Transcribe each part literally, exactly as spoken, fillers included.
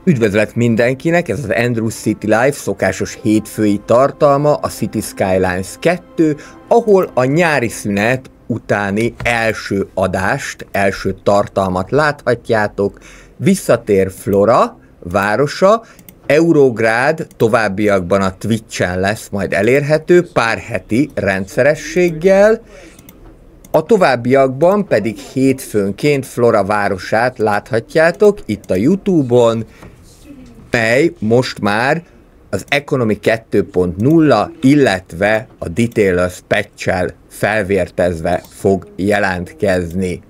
Üdvözlet mindenkinek, ez az Andrews City Live szokásos hétfői tartalma, a City Skylines kettő, ahol a nyári szünet utáni első adást, első tartalmat láthatjátok. Visszatér Flora városa, Eurográd továbbiakban a Twitch-en lesz majd elérhető pár heti rendszerességgel, a továbbiakban pedig hétfőnként Flora városát láthatjátok itt a YouTube-on, mely most már az Economy kettő pont nulla, illetve a Detailers patch-el felvértezve fog jelentkezni.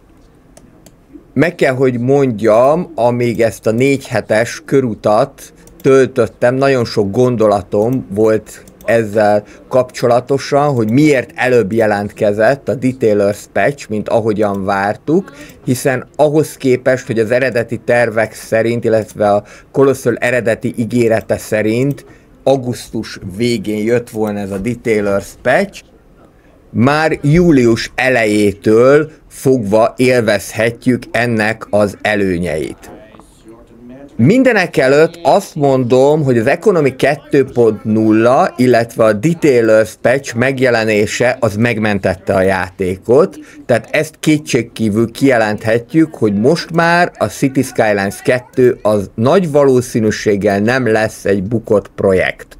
Meg kell, hogy mondjam, amíg ezt a négy hetes körutat töltöttem, nagyon sok gondolatom volt ezzel kapcsolatosan, hogy miért előbb jelentkezett a Detailers patch, mint ahogyan vártuk, hiszen ahhoz képest, hogy az eredeti tervek szerint, illetve a Colossal eredeti ígérete szerint augusztus végén jött volna ez a Detailers patch, már július elejétől fogva élvezhetjük ennek az előnyeit. Mindenek előtt azt mondom, hogy az Economy kettő pont nulla, illetve a Detailers patch megjelenése az megmentette a játékot, tehát ezt kétségkívül kijelenthetjük, hogy most már a City Skylines kettő az nagy valószínűséggel nem lesz egy bukott projekt.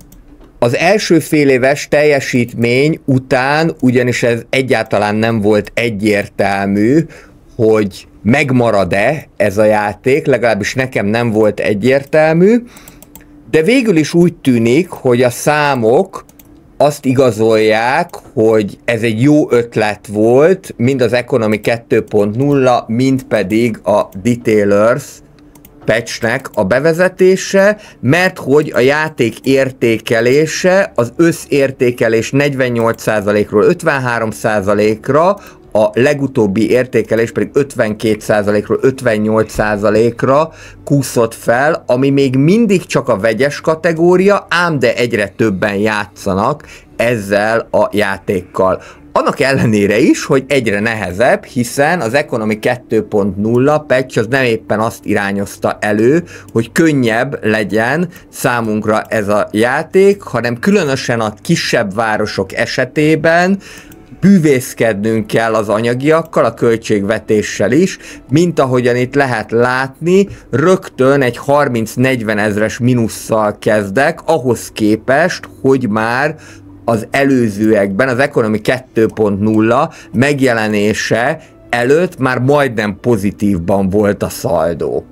Az első féléves teljesítmény után, ugyanis ez egyáltalán nem volt egyértelmű, hogy megmarad-e ez a játék, legalábbis nekem nem volt egyértelmű, de végül is úgy tűnik, hogy a számok azt igazolják, hogy ez egy jó ötlet volt, mind az Economy kettő pont nulla, mind pedig a Detailers patchnek a bevezetése, mert hogy a játék értékelése az összértékelés negyvennyolc százalékról ötvenhárom százalékra, a legutóbbi értékelés pedig ötvenkét százalékról ötvennyolc százalékra kúszott fel, ami még mindig csak a vegyes kategória, ám de egyre többen játszanak ezzel a játékkal. Annak ellenére is, hogy egyre nehezebb, hiszen az Economy kettő pont nulla patch az nem éppen azt irányozta elő, hogy könnyebb legyen számunkra ez a játék, hanem különösen a kisebb városok esetében bűvészkednünk kell az anyagiakkal, a költségvetéssel is, mint ahogyan itt lehet látni, rögtön egy harminc-negyven ezres mínusszal kezdek, ahhoz képest, hogy már az előzőekben, az Economy kettő pont nulla megjelenése előtt már majdnem pozitívban volt a szaldó.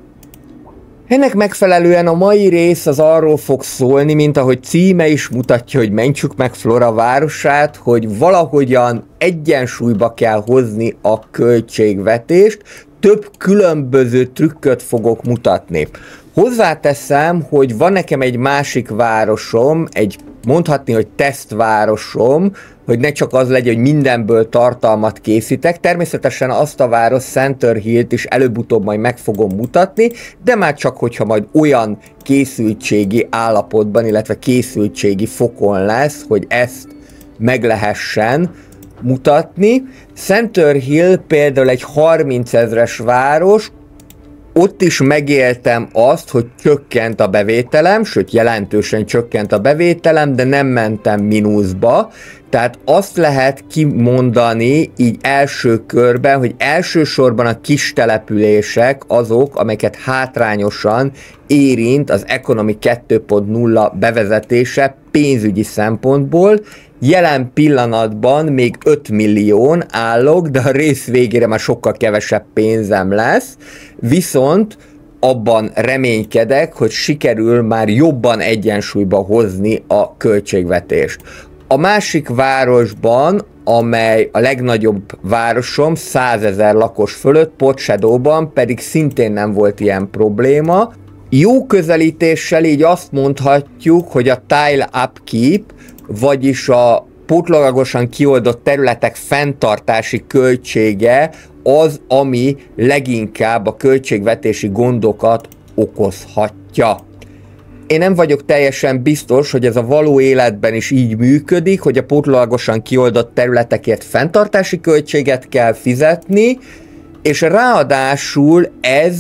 Ennek megfelelően a mai rész az arról fog szólni, mint ahogy címe is mutatja, hogy mentsük meg Flora városát, hogy valahogyan egyensúlyba kell hozni a költségvetést, több különböző trükköt fogok mutatni. Hozzáteszem, hogy van nekem egy másik városom, egy mondhatni, hogy tesztvárosom, hogy ne csak az legyen, hogy mindenből tartalmat készítek. Természetesen azt a város, Center Hillt is előbb-utóbb majd meg fogom mutatni, de már csak, hogyha majd olyan készültségi állapotban, illetve készültségi fokon lesz, hogy ezt meg lehessen mutatni. Center Hill például egy harminc ezres város, ott is megéltem azt, hogy csökkent a bevételem, sőt jelentősen csökkent a bevételem, de nem mentem mínuszba. Tehát azt lehet kimondani így első körben, hogy elsősorban a kis települések azok, amelyeket hátrányosan érint az Economy kettő pont nulla bevezetése pénzügyi szempontból. Jelen pillanatban még öt millión állok, de a rész végére már sokkal kevesebb pénzem lesz, viszont abban reménykedek, hogy sikerül már jobban egyensúlyba hozni a költségvetést. A másik városban, amely a legnagyobb városom, százezer lakos fölött, Port Shadowban pedig szintén nem volt ilyen probléma. Jó közelítéssel így azt mondhatjuk, hogy a tile upkeep, vagyis a pótlagosan kioldott területek fenntartási költsége az, ami leginkább a költségvetési gondokat okozhatja. Én nem vagyok teljesen biztos, hogy ez a való életben is így működik, hogy a pótlagosan kioldott területekért fenntartási költséget kell fizetni, és ráadásul ez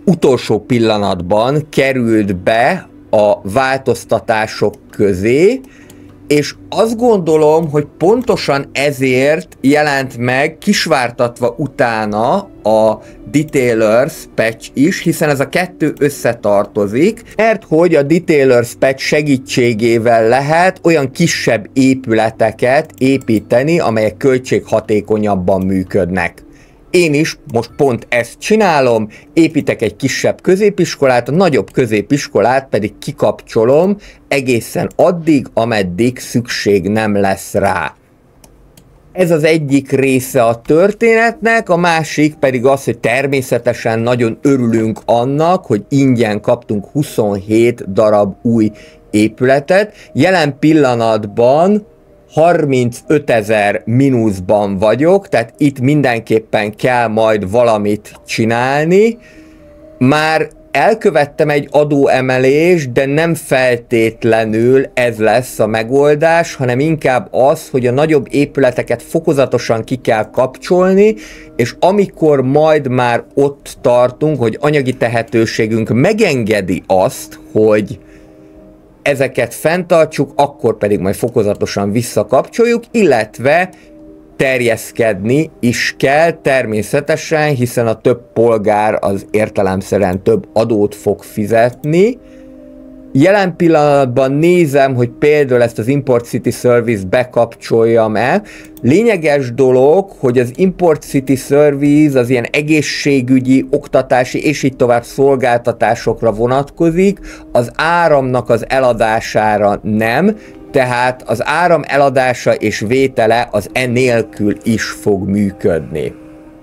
utolsó pillanatban került be a változtatások közé, és azt gondolom, hogy pontosan ezért jelent meg kisvártatva utána a Detailers patch is, hiszen ez a kettő összetartozik, mert hogy a Detailers patch segítségével lehet olyan kisebb épületeket építeni, amelyek költséghatékonyabban működnek. Én is most pont ezt csinálom, építek egy kisebb középiskolát, a nagyobb középiskolát pedig kikapcsolom egészen addig, ameddig szükség nem lesz rá. Ez az egyik része a történetnek, a másik pedig az, hogy természetesen nagyon örülünk annak, hogy ingyen kaptunk huszonhét darab új épületet. Jelen pillanatban harmincötezer mínuszban vagyok, tehát itt mindenképpen kell majd valamit csinálni. Már elkövettem egy adóemelést, de nem feltétlenül ez lesz a megoldás, hanem inkább az, hogy a nagyobb épületeket fokozatosan ki kell kapcsolni, és amikor majd már ott tartunk, hogy anyagi tehetőségünk megengedi azt, hogy ezeket fenntartsuk, akkor pedig majd fokozatosan visszakapcsoljuk, illetve terjeszkedni is kell természetesen, hiszen a több polgár az értelemszerűen több adót fog fizetni. Jelen pillanatban nézem, hogy például ezt az Import City Service bekapcsoljam-e. Lényeges dolog, hogy az Import City Service az ilyen egészségügyi, oktatási és így tovább szolgáltatásokra vonatkozik, az áramnak az eladására nem, tehát az áram eladása és vétele az enélkül is fog működni.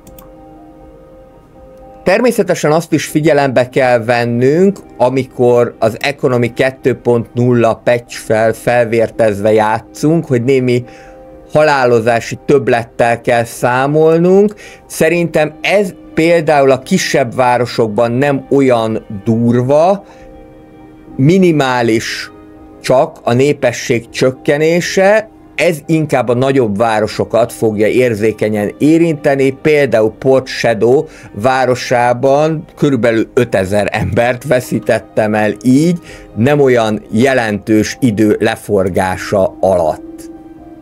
Természetesen azt is figyelembe kell vennünk, amikor az Economy kettő pont nulla patch-fel felvértezve játszunk, hogy némi halálozási többlettel kell számolnunk. Szerintem ez például a kisebb városokban nem olyan durva, minimális csak a népesség csökkenése, ez inkább a nagyobb városokat fogja érzékenyen érinteni, például Port Shadow városában körülbelül ötezer embert veszítettem el így, nem olyan jelentős idő leforgása alatt.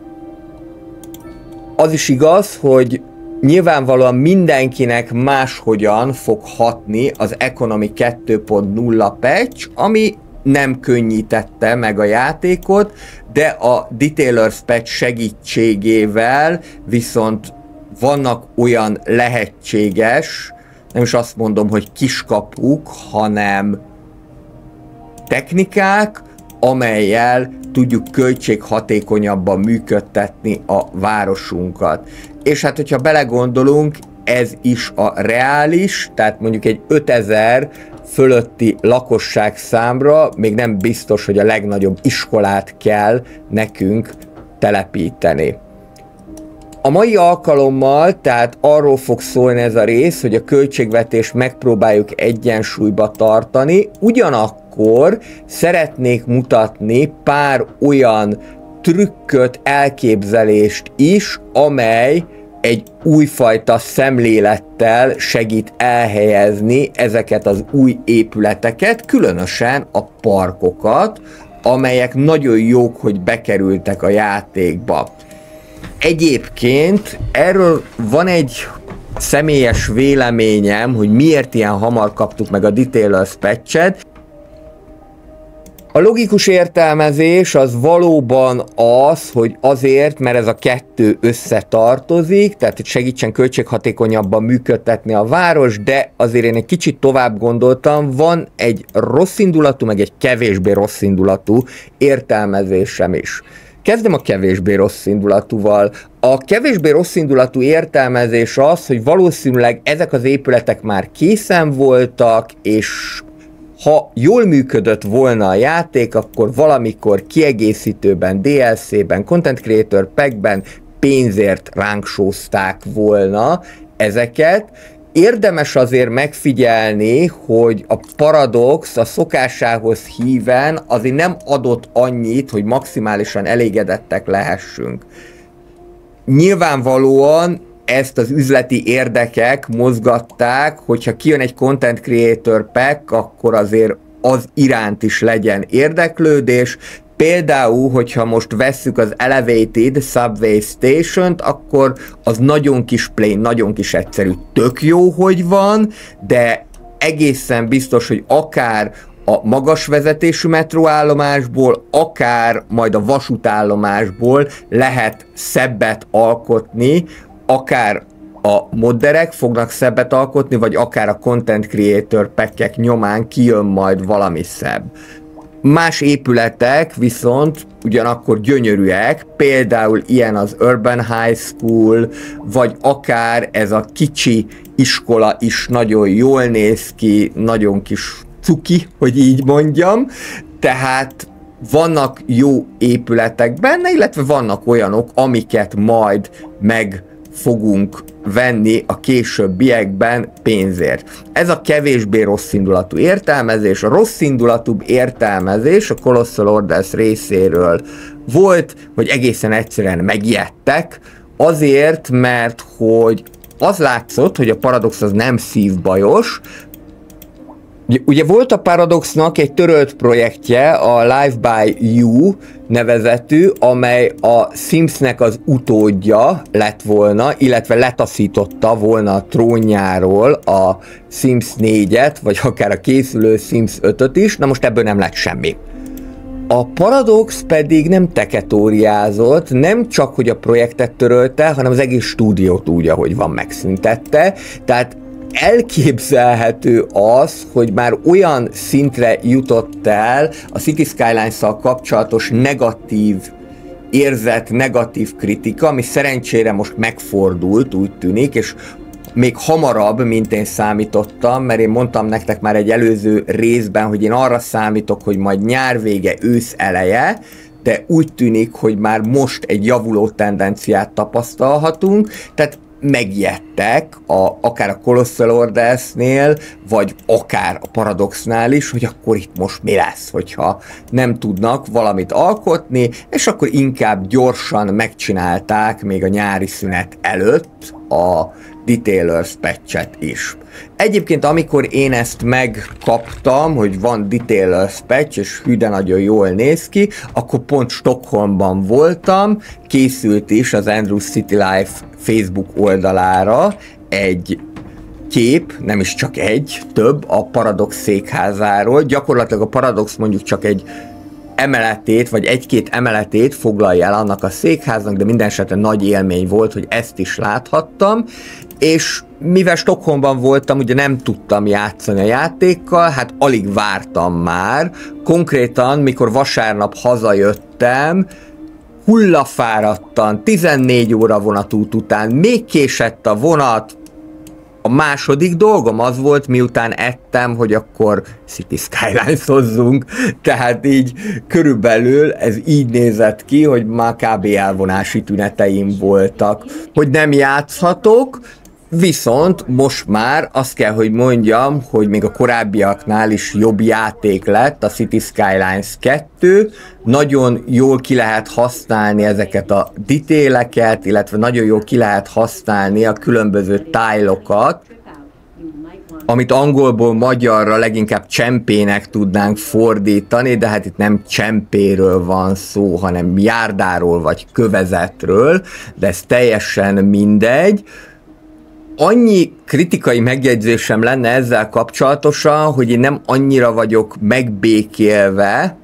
Az is igaz, hogy nyilvánvalóan mindenkinek máshogyan fog hatni az Economy kettő pont nulla patch, ami nem könnyítette meg a játékot, de a Detailers patch segítségével viszont vannak olyan lehetséges, nem is azt mondom, hogy kiskapuk, hanem technikák, amellyel tudjuk költséghatékonyabban működtetni a városunkat. És hát, hogyha belegondolunk, ez is a reális, tehát mondjuk egy ötezer fölötti lakosság számra még nem biztos, hogy a legnagyobb iskolát kell nekünk telepíteni. A mai alkalommal tehát arról fog szólni ez a rész, hogy a költségvetést megpróbáljuk egyensúlyba tartani, ugyanakkor szeretnék mutatni pár olyan trükköt, elképzelést is, amely egy újfajta szemlélettel segít elhelyezni ezeket az új épületeket, különösen a parkokat, amelyek nagyon jók, hogy bekerültek a játékba. Egyébként erről van egy személyes véleményem, hogy miért ilyen hamar kaptuk meg a Detailers patchet. A logikus értelmezés az valóban az, hogy azért, mert ez a kettő összetartozik, tehát hogy segítsen költséghatékonyabban működtetni a város, de azért én egy kicsit tovább gondoltam, van egy rosszindulatú, meg egy kevésbé rosszindulatú értelmezésem is. Kezdem a kevésbé rosszindulatúval. A kevésbé rosszindulatú értelmezés az, hogy valószínűleg ezek az épületek már készen voltak, és ha jól működött volna a játék, akkor valamikor kiegészítőben, dé el cé-ben, Content Creator Pack-ben pénzért ránk sózták volna ezeket. Érdemes azért megfigyelni, hogy a Paradox a szokásához híven azért nem adott annyit, hogy maximálisan elégedettek lehessünk. Nyilvánvalóan ezt az üzleti érdekek mozgatták, hogyha kijön egy Content Creator Pack, akkor azért az iránt is legyen érdeklődés. Például, hogyha most vesszük az Elevated Subway Station-t, akkor az nagyon kis plain, nagyon kis egyszerű, tök jó, hogy van, de egészen biztos, hogy akár a magas vezetésű metróállomásból, akár majd a vasútállomásból lehet szebbet alkotni, akár a modderek fognak szebbet alkotni, vagy akár a Content Creator Pack-ek nyomán kijön majd valami szebb. Más épületek viszont ugyanakkor gyönyörűek, például ilyen az Urban High School, vagy akár ez a kicsi iskola is nagyon jól néz ki, nagyon kis cuki, hogy így mondjam, tehát vannak jó épületek benne, illetve vannak olyanok, amiket majd meg fogunk venni a későbbiekben pénzért. Ez a kevésbé rosszindulatú értelmezés. A rosszindulatúbb értelmezés a Colossal Orders részéről volt, hogy egészen egyszerűen megijedtek, azért, mert hogy az látszott, hogy a Paradox az nem szívbajos. Ugye volt a Paradoxnak egy törölt projektje, a Live by You nevezetű, amely a Simsnek az utódja lett volna, illetve letaszította volna a trónjáról a Sims négyet, vagy akár a készülő Sims ötöt is, na most ebből nem lett semmi. A Paradox pedig nem teketóriázott, nem csak, hogy a projektet törölte, hanem az egész stúdiót úgy, ahogy van, megszüntette, tehát elképzelhető az, hogy már olyan szintre jutott el a City Skylines-szal kapcsolatos negatív érzet, negatív kritika, ami szerencsére most megfordult, úgy tűnik, és még hamarabb, mint én számítottam, mert én mondtam nektek már egy előző részben, hogy én arra számítok, hogy majd nyár vége, ősz eleje, de úgy tűnik, hogy már most egy javuló tendenciát tapasztalhatunk, tehát megijedtek, a, akár a Colossal Orders-nél, vagy akár a Paradoxnál is, hogy akkor itt most mi lesz, hogyha nem tudnak valamit alkotni, és akkor inkább gyorsan megcsinálták még a nyári szünet előtt a Detailers patchet is. Egyébként amikor én ezt megkaptam, hogy van Detailers patch, és hű de nagyon jól néz ki, akkor pont Stockholmban voltam, készült is az Andrews City Life Facebook oldalára egy kép, nem is csak egy, több a Paradox székházáról. Gyakorlatilag a Paradox mondjuk csak egy emeletét, vagy egy-két emeletét foglalja el annak a székháznak, de minden esetre nagy élmény volt, hogy ezt is láthattam, és mivel Stockholmban voltam, ugye nem tudtam játszani a játékkal, hát alig vártam már. Konkrétan, mikor vasárnap hazajöttem, hullafáradtan, tizennégy óra vonatút után, még késett a vonat, a második dolgom az volt, miután ettem, hogy akkor City Skylines-ozzunk, tehát így körülbelül ez így nézett ki, hogy már kb. Elvonási tüneteim voltak, hogy nem játszhatok, viszont most már azt kell, hogy mondjam, hogy még a korábbiaknál is jobb játék lett a City Skylines kettő, nagyon jól ki lehet használni ezeket a detaileket, illetve nagyon jól ki lehet használni a különböző tájlokat, amit angolból magyarra leginkább csempének tudnánk fordítani, de hát itt nem csempéről van szó, hanem járdáról vagy kövezetről, de ez teljesen mindegy. Annyi kritikai megjegyzésem lenne ezzel kapcsolatosan, hogy én nem annyira vagyok megbékélve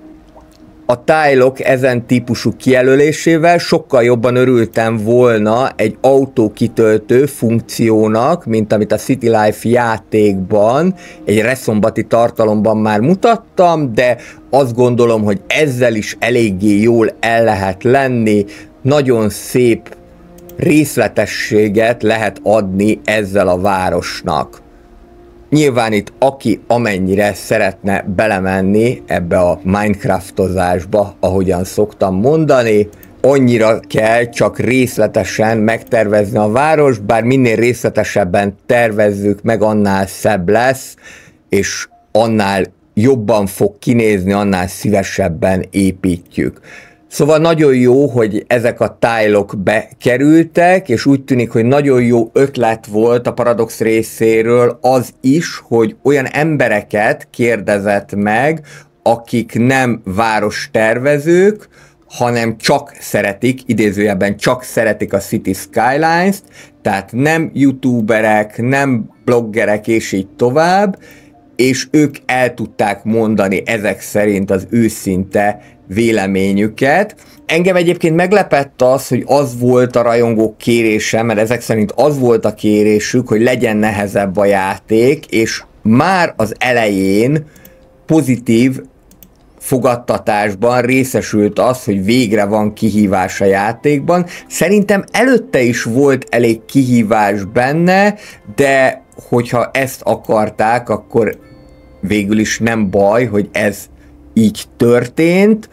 a tájlok ezen típusú kijelölésével, sokkal jobban örültem volna egy autókitöltő funkciónak, mint amit a City Life játékban, egy reszombati tartalomban már mutattam, de azt gondolom, hogy ezzel is eléggé jól el lehet lenni, nagyon szép részletességet lehet adni ezzel a városnak. Nyilván itt aki amennyire szeretne belemenni ebbe a Minecraftozásba, ahogyan szoktam mondani, annyira kell csak részletesen megtervezni a város, bár minél részletesebben tervezzük meg, annál szebb lesz, és annál jobban fog kinézni, annál szívesebben építjük. Szóval nagyon jó, hogy ezek a tájlok bekerültek, és úgy tűnik, hogy nagyon jó ötlet volt a Paradox részéről az is, hogy olyan embereket kérdezett meg, akik nem várostervezők, hanem csak szeretik, idézőjelben csak szeretik a City Skylines-t, tehát nem youtuberek, nem bloggerek és így tovább, és ők el tudták mondani ezek szerint az őszinte véleményüket. Engem egyébként meglepett az, hogy az volt a rajongók kérése, mert ezek szerint az volt a kérésük, hogy legyen nehezebb a játék, és már az elején pozitív fogadtatásban részesült az, hogy végre van kihívás a játékban. Szerintem előtte is volt elég kihívás benne, de hogyha ezt akarták, akkor végül is nem baj, hogy ez így történt.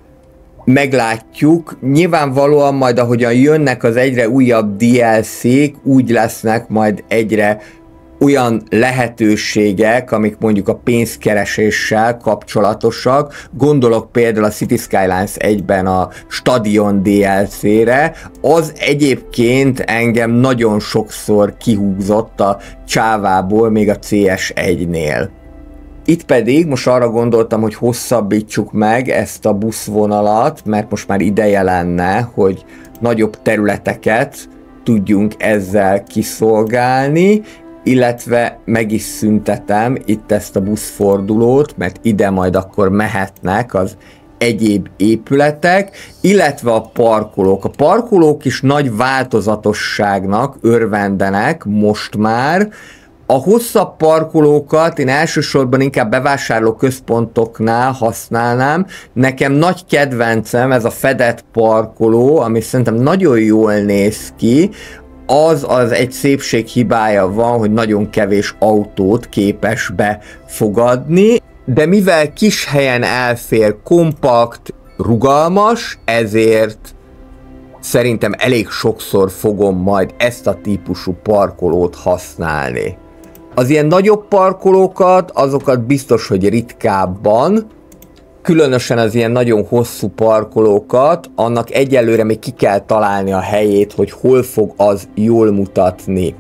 Meglátjuk. Nyilvánvalóan majd, ahogyan jönnek az egyre újabb dé el cé-k, úgy lesznek majd egyre olyan lehetőségek, amik mondjuk a pénzkereséssel kapcsolatosak. Gondolok például a City Skylines egyben a Stadion dé el cé-re. Az egyébként engem nagyon sokszor kihúzott a csávából, még a cé es egynél. Itt pedig most arra gondoltam, hogy hosszabbítsuk meg ezt a buszvonalat, mert most már ideje lenne, hogy nagyobb területeket tudjunk ezzel kiszolgálni, illetve meg is szüntetem itt ezt a buszfordulót, mert ide majd akkor mehetnek az egyéb épületek, illetve a parkolók. A parkolók is nagy változatosságnak örvendenek most már. A hosszabb parkolókat én elsősorban inkább bevásárlóközpontoknál használnám. Nekem nagy kedvencem ez a fedett parkoló, ami szerintem nagyon jól néz ki. Az az egy szépség hibája van, hogy nagyon kevés autót képes befogadni, de mivel kis helyen elfér, kompakt, rugalmas, ezért szerintem elég sokszor fogom majd ezt a típusú parkolót használni. Az ilyen nagyobb parkolókat, azokat biztos, hogy ritkábban, különösen az ilyen nagyon hosszú parkolókat, annak egyelőre még ki kell találni a helyét, hogy hol fog az jól mutatni.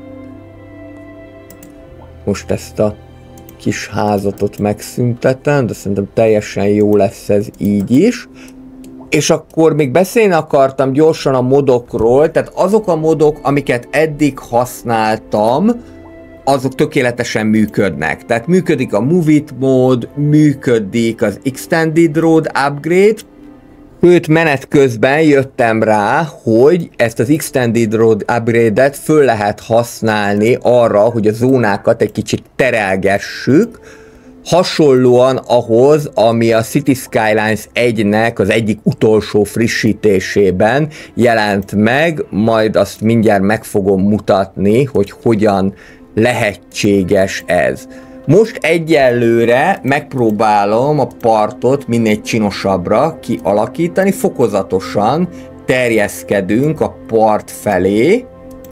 Most ezt a kis házatot megszüntetem, de szerintem teljesen jó lesz ez így is. És akkor még beszélni akartam gyorsan a modokról, tehát azok a modok, amiket eddig használtam, azok tökéletesen működnek. Tehát működik a Move It mód, működik az Extended Road Upgrade, sőt menet közben jöttem rá, hogy ezt az Extended Road Upgrade-et föl lehet használni arra, hogy a zónákat egy kicsit terelgessük, hasonlóan ahhoz, ami a City Skylines egynek az egyik utolsó frissítésében jelent meg, majd azt mindjárt meg fogom mutatni, hogy hogyan lehetséges ez. Most egyelőre megpróbálom a partot minél csinosabbra kialakítani, fokozatosan terjeszkedünk a part felé,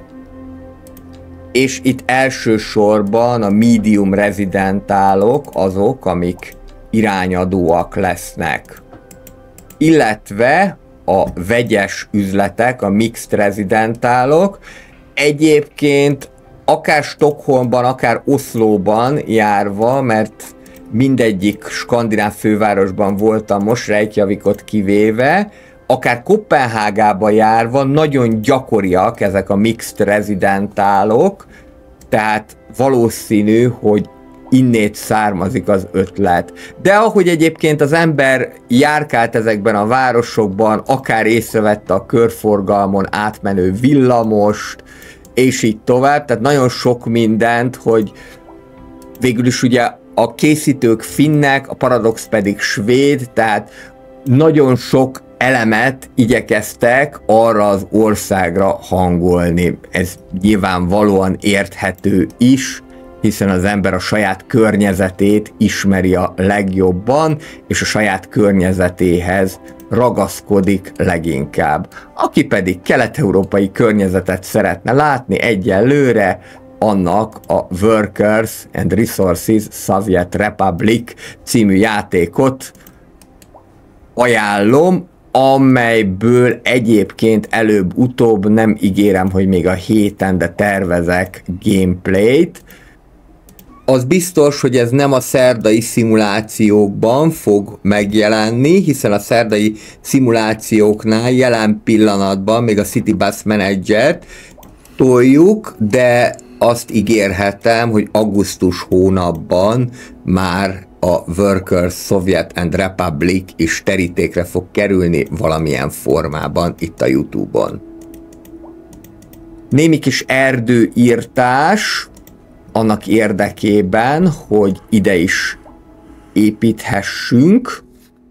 és itt elsősorban a medium rezidentálok azok, amik irányadóak lesznek. Illetve a vegyes üzletek, a mixed rezidentálok. Egyébként akár Stockholmban, akár Oszlóban járva, mert mindegyik skandináv fővárosban voltam most, Reykjavikot kivéve, akár Koppenhágába járva nagyon gyakoriak ezek a mixed rezidentálok, tehát valószínű, hogy innét származik az ötlet. De ahogy egyébként az ember járkált ezekben a városokban, akár észrevette a körforgalmon átmenő villamost, és így tovább, tehát nagyon sok mindent, hogy végül is ugye a készítők finnek, a Paradox pedig svéd, tehát nagyon sok elemet igyekeztek arra az országra hangolni. Ez nyilvánvalóan érthető is, hiszen az ember a saját környezetét ismeri a legjobban, és a saját környezetéhez ragaszkodik leginkább. Aki pedig kelet-európai környezetet szeretne látni egyelőre, annak a Workers and Resources Soviet Republic című játékot ajánlom, amelyből egyébként előbb-utóbb, nem ígérem, hogy még a héten, de tervezek gameplayt. Az biztos, hogy ez nem a szerdai szimulációkban fog megjelenni, hiszen a szerdai szimulációknál jelen pillanatban még a City Bus Manager-t toljuk, de azt ígérhetem, hogy augusztus hónapban már a Workers, Soviet and Republic is terítékre fog kerülni valamilyen formában itt a YouTube-on. Némi kis erdőírtás annak érdekében, hogy ide is építhessünk,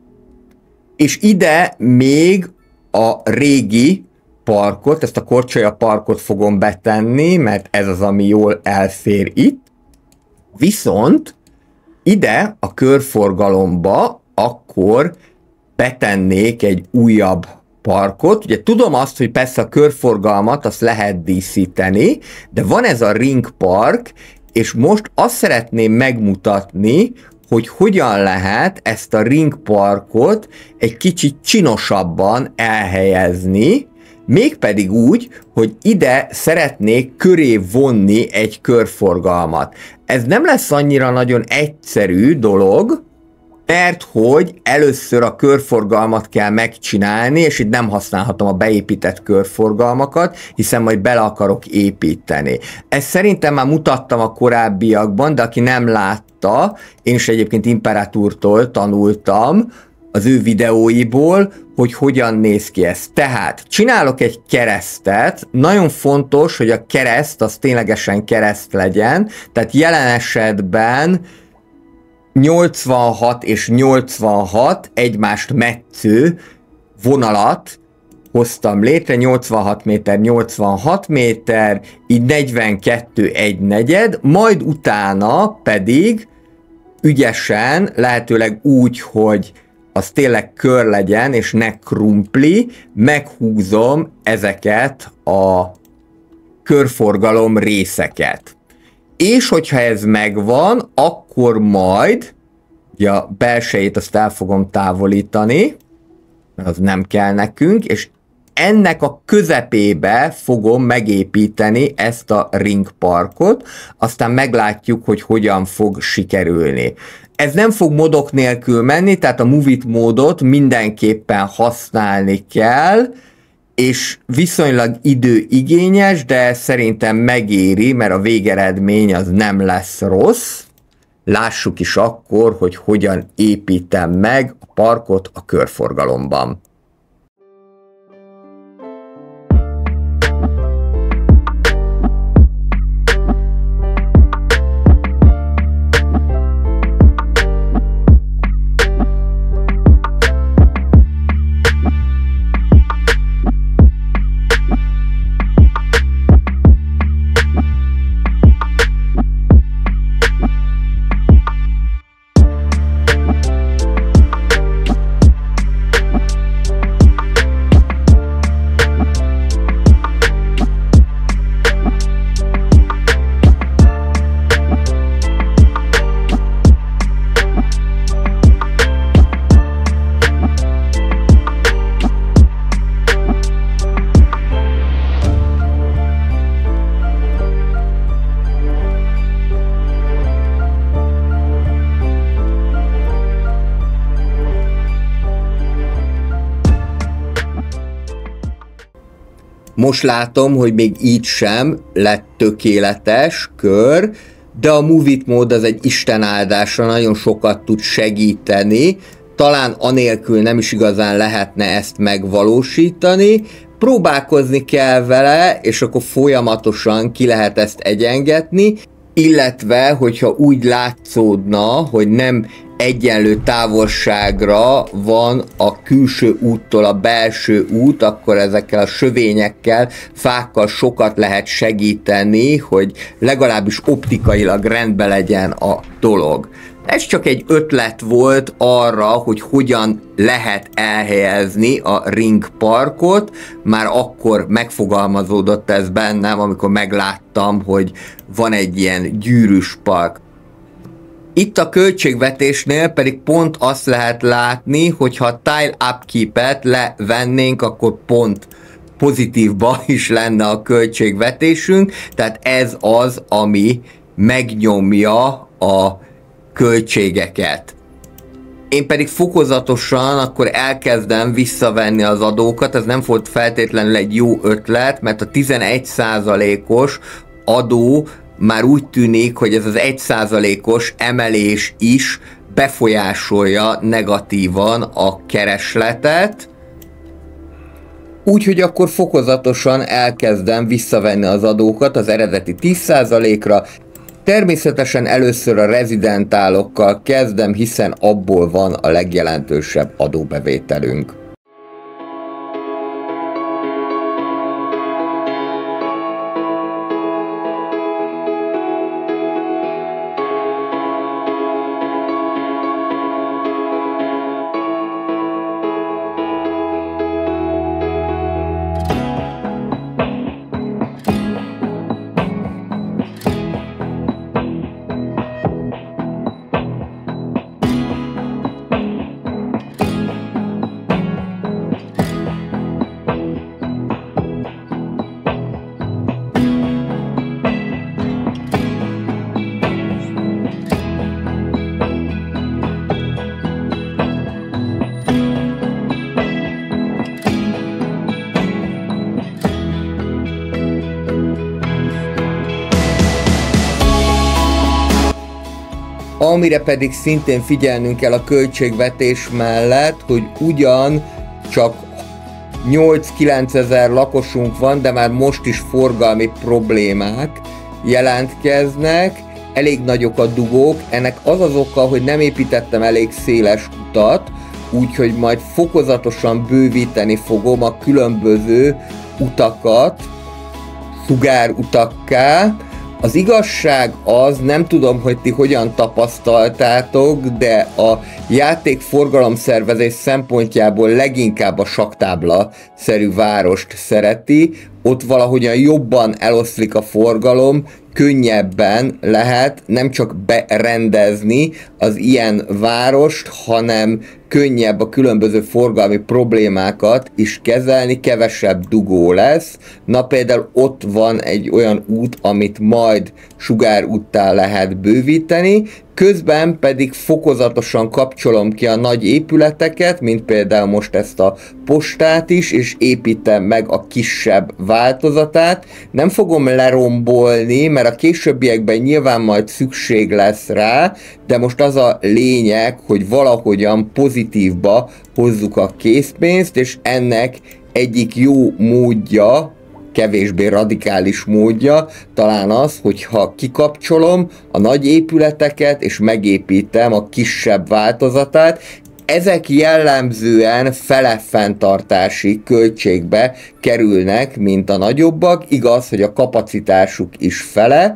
és ide még a régi parkot, ezt a Korcsolya parkot fogom betenni, mert ez az, ami jól elfér itt. Viszont ide a körforgalomba akkor betennék egy újabb parkot. Ugye tudom azt, hogy persze a körforgalmat azt lehet díszíteni, de van ez a Ring Park, és most azt szeretném megmutatni, hogy hogyan lehet ezt a Ring Parkot egy kicsit csinosabban elhelyezni, mégpedig úgy, hogy ide szeretnék köré vonni egy körforgalmat. Ez nem lesz annyira nagyon egyszerű dolog, mert hogy először a körforgalmat kell megcsinálni, és itt nem használhatom a beépített körforgalmakat, hiszen majd bele akarok építeni. Ezt szerintem már mutattam a korábbiakban, de aki nem látta, én is egyébként Imperatúrtól tanultam, az ő videóiból, hogy hogyan néz ki ez. Tehát csinálok egy keresztet, nagyon fontos, hogy a kereszt az ténylegesen kereszt legyen, tehát jelen esetben nyolcvanhat és nyolcvanhat egymást metsző vonalat hoztam létre, nyolcvanhat méter, nyolcvanhat méter, így negyvenkettő egy negyed, majd utána pedig ügyesen, lehetőleg úgy, hogy az tényleg kör legyen, és ne krumpli, meghúzom ezeket a körforgalom részeket. És hogyha ez megvan, akkor majd, ugye a belsejét azt el fogom távolítani, az nem kell nekünk, és ennek a közepébe fogom megépíteni ezt a Ring Parkot, aztán meglátjuk, hogy hogyan fog sikerülni. Ez nem fog modok nélkül menni, tehát a Move It módot mindenképpen használni kell, és viszonylag időigényes, de szerintem megéri, mert a végeredmény az nem lesz rossz. Lássuk is akkor, hogy hogyan építem meg a parkot a körforgalomban. Most látom, hogy még így sem lett tökéletes kör, de a Move It mód az egy istenáldásra nagyon sokat tud segíteni, talán anélkül nem is igazán lehetne ezt megvalósítani, próbálkozni kell vele, és akkor folyamatosan ki lehet ezt egyengetni, illetve, hogyha úgy látszódna, hogy nem egyenlő távolságra van a külső úttól a belső út, akkor ezekkel a sövényekkel, fákkal sokat lehet segíteni, hogy legalábbis optikailag rendben legyen a dolog. Ez csak egy ötlet volt arra, hogy hogyan lehet elhelyezni a Ring Parkot, már akkor megfogalmazódott ez bennem, amikor megláttam, hogy van egy ilyen gyűrűs park. Itt a költségvetésnél pedig pont azt lehet látni, hogy ha a tile upkeep-et levennénk, akkor pont pozitívba is lenne a költségvetésünk, tehát ez az, ami megnyomja a költségeket. Én pedig fokozatosan akkor elkezdem visszavenni az adókat, ez nem volt feltétlenül egy jó ötlet, mert a tizenegy százalékos adó már úgy tűnik, hogy ez az egy százalékos emelés is befolyásolja negatívan a keresletet, úgyhogy akkor fokozatosan elkezdem visszavenni az adókat az eredeti tíz százalékra. Természetesen először a rezidentálokkal kezdem, hiszen abból van a legjelentősebb adóbevételünk. Amire pedig szintén figyelnünk kell a költségvetés mellett, hogy ugyan csak nyolc-kilenc ezer lakosunk van, de már most is forgalmi problémák jelentkeznek, elég nagyok a dugók, ennek az az oka, hogy nem építettem elég széles utat, úgyhogy majd fokozatosan bővíteni fogom a különböző utakat sugárutakká. Az igazság az, nem tudom, hogy ti hogyan tapasztaltátok, de a játék forgalomszervezés szempontjából leginkább a sakktábla-szerű várost szereti. Ott valahogyan jobban eloszlik a forgalom, könnyebben lehet nem csak berendezni az ilyen várost, hanem könnyebb a különböző forgalmi problémákat is kezelni, kevesebb dugó lesz. Na például ott van egy olyan út, amit majd sugárúttá lehet bővíteni, közben pedig fokozatosan kapcsolom ki a nagy épületeket, mint például most ezt a postát is, és építem meg a kisebb változatát. Nem fogom lerombolni, mert a későbbiekben nyilván majd szükség lesz rá, de most az a lényeg, hogy valahogyan pozitívba hozzuk a készpénzt, és ennek egyik jó módja, kevésbé radikális módja talán az, hogyha kikapcsolom a nagy épületeket, és megépítem a kisebb változatát. Ezek jellemzően fele fenntartási költségbe kerülnek, mint a nagyobbak. Igaz, hogy a kapacitásuk is fele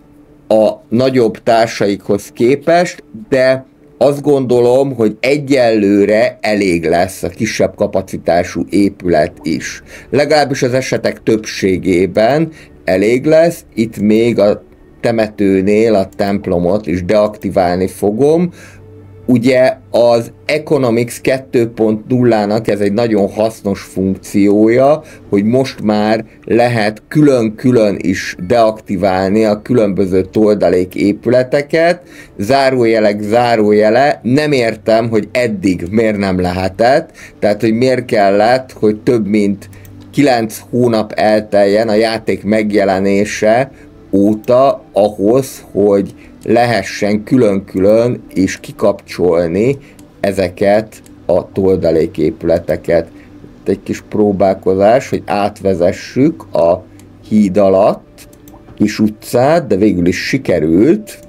a nagyobb társaikhoz képest, de azt gondolom, hogy egyelőre elég lesz a kisebb kapacitású épület is. Legalábbis az esetek többségében elég lesz. Itt még a temetőnél a templomot is deaktiválni fogom. Ugye az Economics kettő pont nullának ez egy nagyon hasznos funkciója, hogy most már lehet külön-külön is deaktiválni a különböző toldalék épületeket. Zárójelek zárójele, nem értem, hogy eddig miért nem lehetett, tehát hogy miért kellett, hogy több mint kilenc hónap elteljen a játék megjelenése óta ahhoz, hogy lehessen külön-külön is kikapcsolni ezeket a toldaléképületeket. Itt egy kis próbálkozás, hogy átvezessük a híd alatt kis utcát, de végül is sikerült.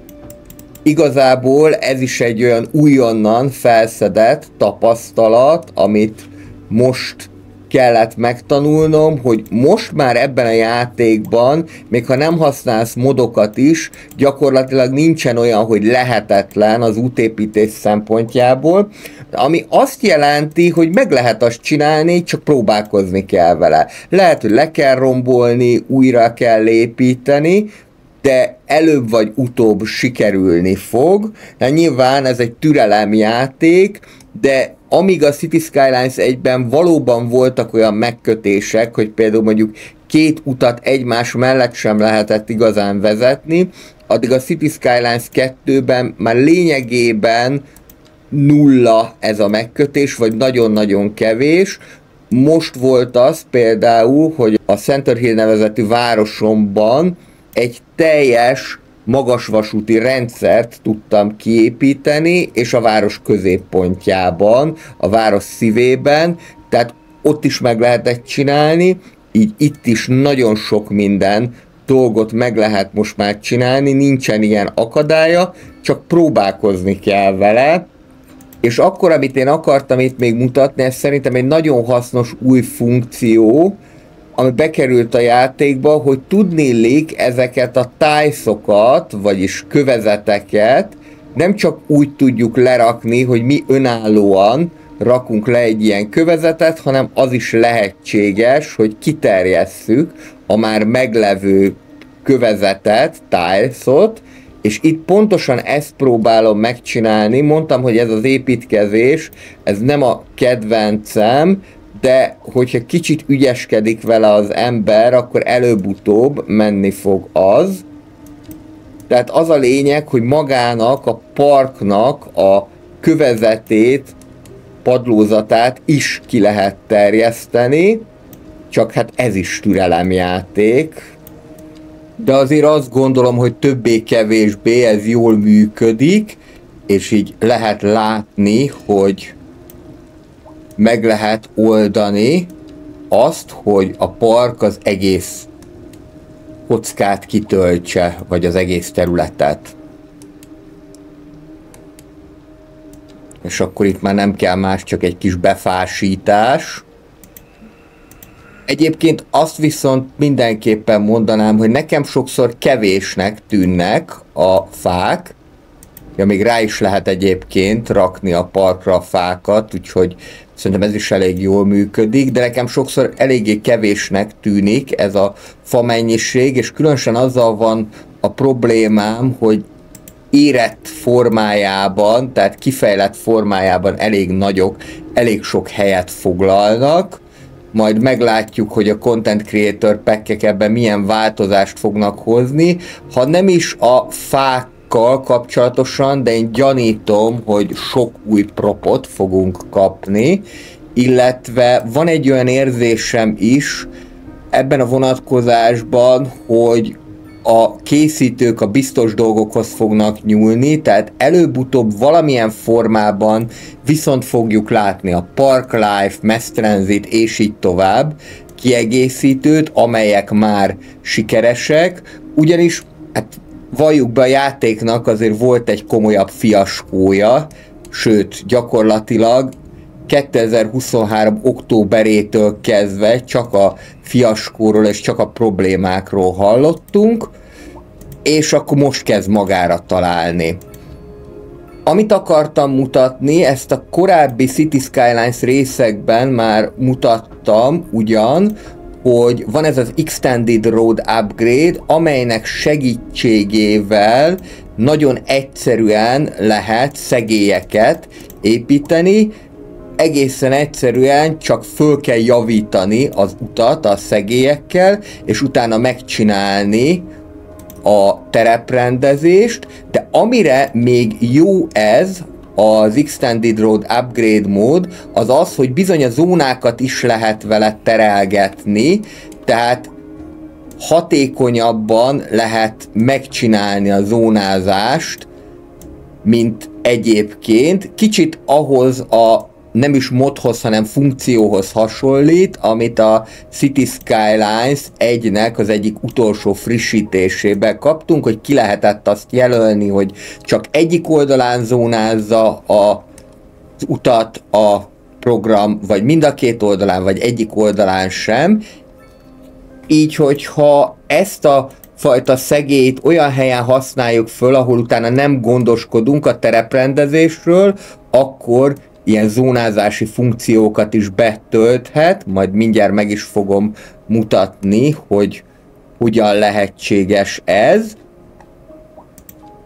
Igazából ez is egy olyan újonnan felszedett tapasztalat, amit most kellett megtanulnom, hogy most már ebben a játékban, még ha nem használsz modokat is, gyakorlatilag nincsen olyan, hogy lehetetlen az útépítés szempontjából, ami azt jelenti, hogy meg lehet azt csinálni, csak próbálkozni kell vele. Lehet, hogy le kell rombolni, újra kell építeni, de előbb vagy utóbb sikerülni fog. Hát nyilván ez egy türelemjáték, de amíg a City Skylines egyben valóban voltak olyan megkötések, hogy például mondjuk két utat egymás mellett sem lehetett igazán vezetni, addig a City Skylines kettőben már lényegében nulla ez a megkötés, vagy nagyon-nagyon kevés. Most volt az például, hogy a Center Hill nevezetű városomban egy teljes magasvasúti rendszert tudtam kiépíteni, és a város középpontjában, a város szívében, tehát ott is meg lehetett csinálni, így itt is nagyon sok minden dolgot meg lehet most már csinálni, nincsen ilyen akadálya, csak próbálkozni kell vele, és akkor, amit én akartam itt még mutatni, ez szerintem egy nagyon hasznos új funkció, ami bekerült a játékba, hogy tudnélik ezeket a tiles-okat, vagyis kövezeteket nem csak úgy tudjuk lerakni, hogy mi önállóan rakunk le egy ilyen kövezetet, hanem az is lehetséges, hogy kiterjesszük a már meglevő kövezetet, tilesot, és itt pontosan ezt próbálom megcsinálni. Mondtam, hogy ez az építkezés, ez nem a kedvencem, de hogyha kicsit ügyeskedik vele az ember, akkor előbb-utóbb menni fog az. Tehát az a lényeg, hogy magának, a parknak a kövezetét, padlózatát is ki lehet terjeszteni, csak hát ez is türelemjáték. De azért azt gondolom, hogy többé-kevésbé ez jól működik, és így lehet látni, hogy meg lehet oldani azt, hogy a park az egész kockát kitöltse, vagy az egész területet. És akkor itt már nem kell más, csak egy kis befásítás. Egyébként azt viszont mindenképpen mondanám, hogy nekem sokszor kevésnek tűnnek a fák. Ja, még rá is lehet egyébként rakni a parkra a fákat, úgyhogy szerintem ez is elég jól működik, de nekem sokszor eléggé kevésnek tűnik ez a fa mennyiség, és különösen azzal van a problémám, hogy érett formájában, tehát kifejlett formájában elég nagyok, elég sok helyet foglalnak, majd meglátjuk, hogy a Content Creator Pack-ek ebben milyen változást fognak hozni, ha nem is a fákkal kapcsolatosan, de én gyanítom, hogy sok új propot fogunk kapni, illetve van egy olyan érzésem is ebben a vonatkozásban, hogy a készítők a biztos dolgokhoz fognak nyúlni, tehát előbb-utóbb valamilyen formában viszont fogjuk látni a Park Life, Mass Transit és így tovább kiegészítőt, amelyek már sikeresek, ugyanis hát valljuk be, a játéknak azért volt egy komolyabb fiaskója, sőt gyakorlatilag kétezer-huszonhárom októberétől kezdve csak a fiaskóról és csak a problémákról hallottunk, és akkor most kezd magára találni. Amit akartam mutatni, ezt a korábbi City Skylines részekben már mutattam ugyan, hogy van ez az Extended Road Upgrade, amelynek segítségével nagyon egyszerűen lehet szegélyeket építeni, egészen egyszerűen csak föl kell javítani az utat a szegélyekkel, és utána megcsinálni a tereprendezést, de amire még jó ez, az Extended Road Upgrade mód, az az, hogy bizony a zónákat is lehet vele terelgetni, tehát hatékonyabban lehet megcsinálni a zónázást, mint egyébként. Kicsit ahhoz a nem is modhoz, hanem funkcióhoz hasonlít, amit a City Skylines egynek az egyik utolsó frissítésében kaptunk, hogy ki lehetett azt jelölni, hogy csak egyik oldalán zónázza a az utat a program, vagy mind a két oldalán, vagy egyik oldalán sem. Így, hogyha ezt a fajta szegélyt olyan helyen használjuk föl, ahol utána nem gondoskodunk a tereprendezésről, akkor ilyen zónázási funkciókat is betölthet, majd mindjárt meg is fogom mutatni, hogy hogyan lehetséges ez.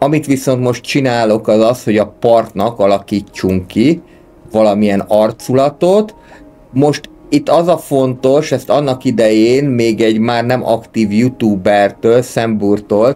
Amit viszont most csinálok az az, hogy a partnak alakítsunk ki valamilyen arculatot. Most itt az a fontos, ezt annak idején még egy már nem aktív youtubertől, Szemburtól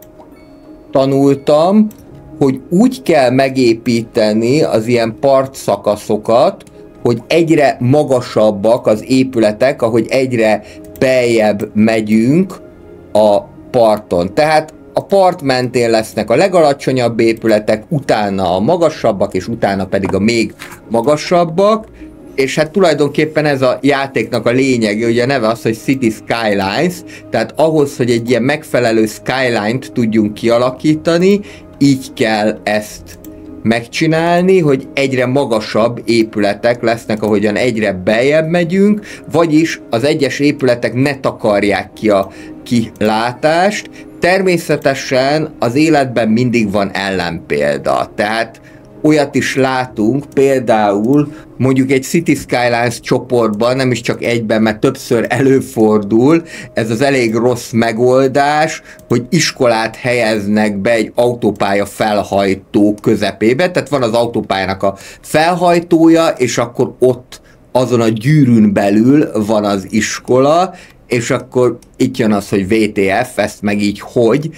tanultam, hogy úgy kell megépíteni az ilyen partszakaszokat, hogy egyre magasabbak az épületek, ahogy egyre beljebb megyünk a parton. Tehát a part mentén lesznek a legalacsonyabb épületek, utána a magasabbak, és utána pedig a még magasabbak, és hát tulajdonképpen ez a játéknak a lényege, ugye a neve az, hogy City Skylines, tehát ahhoz, hogy egy ilyen megfelelő skyline-t tudjunk kialakítani, így kell ezt megcsinálni, hogy egyre magasabb épületek lesznek, ahogyan egyre beljebb megyünk, vagyis az egyes épületek ne takarják ki a kilátást. Természetesen az életben mindig van ellenpélda, tehát olyat is látunk, például mondjuk egy City Skylines csoportban, nem is csak egyben, mert többször előfordul, ez az elég rossz megoldás, hogy iskolát helyeznek be egy autópálya felhajtó közepébe, tehát van az autópályának a felhajtója, és akkor ott azon a gyűrűn belül van az iskola, és akkor itt jön az, hogy vé té ef, ezt meg így hogy,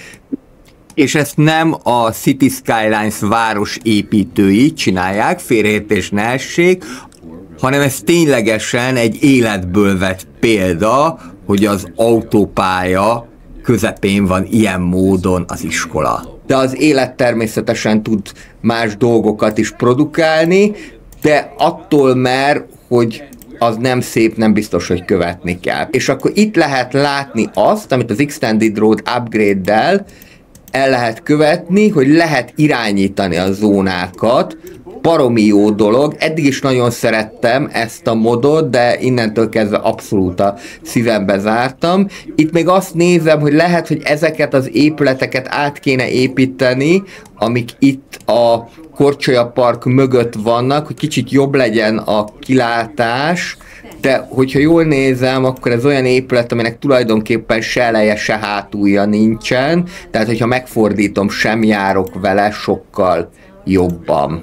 és ezt nem a City Skylines város építői csinálják, félreértés ne essék, hanem ez ténylegesen egy életből vett példa, hogy az autópálya közepén van ilyen módon az iskola. De az élet természetesen tud más dolgokat is produkálni, de attól mer, hogy az nem szép, nem biztos, hogy követni kell. És akkor itt lehet látni azt, amit az Extended Road Upgrade-del el lehet követni, hogy lehet irányítani a zónákat. Baromi jó dolog, eddig is nagyon szerettem ezt a modot, de innentől kezdve abszolút a szívembe zártam. Itt még azt nézem, hogy lehet, hogy ezeket az épületeket át kéne építeni, amik itt a Korcsolya Park mögött vannak, hogy kicsit jobb legyen a kilátás, de hogyha jól nézem, akkor ez olyan épület, aminek tulajdonképpen se eleje, se hátulja nincsen, tehát hogyha megfordítom, sem járok vele sokkal jobban.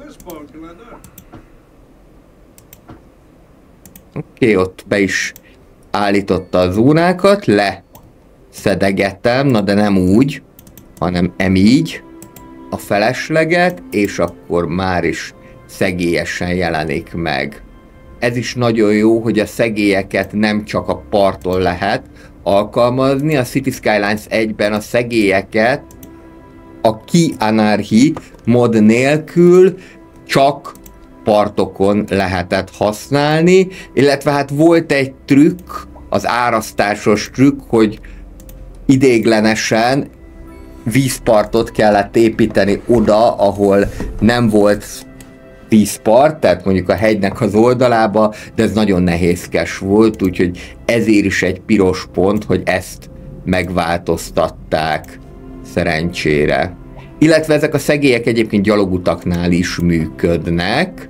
Oké, okay, ott be is állította a zónákat, leszedegetem, na de nem úgy, hanem emígy a felesleget, és akkor már is szegélyesen jelenik meg. Ez is nagyon jó, hogy a szegélyeket nem csak a parton lehet alkalmazni, a City Skylines egyben a szegélyeket a Key Anarchy mod nélkül csak partokon lehetett használni, illetve hát volt egy trükk, az árasztásos trükk, hogy idéglenesen vízpartot kellett építeni oda, ahol nem volt vízpart, tehát mondjuk a hegynek az oldalába, de ez nagyon nehézkes volt, úgyhogy ezért is egy piros pont, hogy ezt megváltoztatták szerencsére. Illetve ezek a szegélyek egyébként gyalogutaknál is működnek,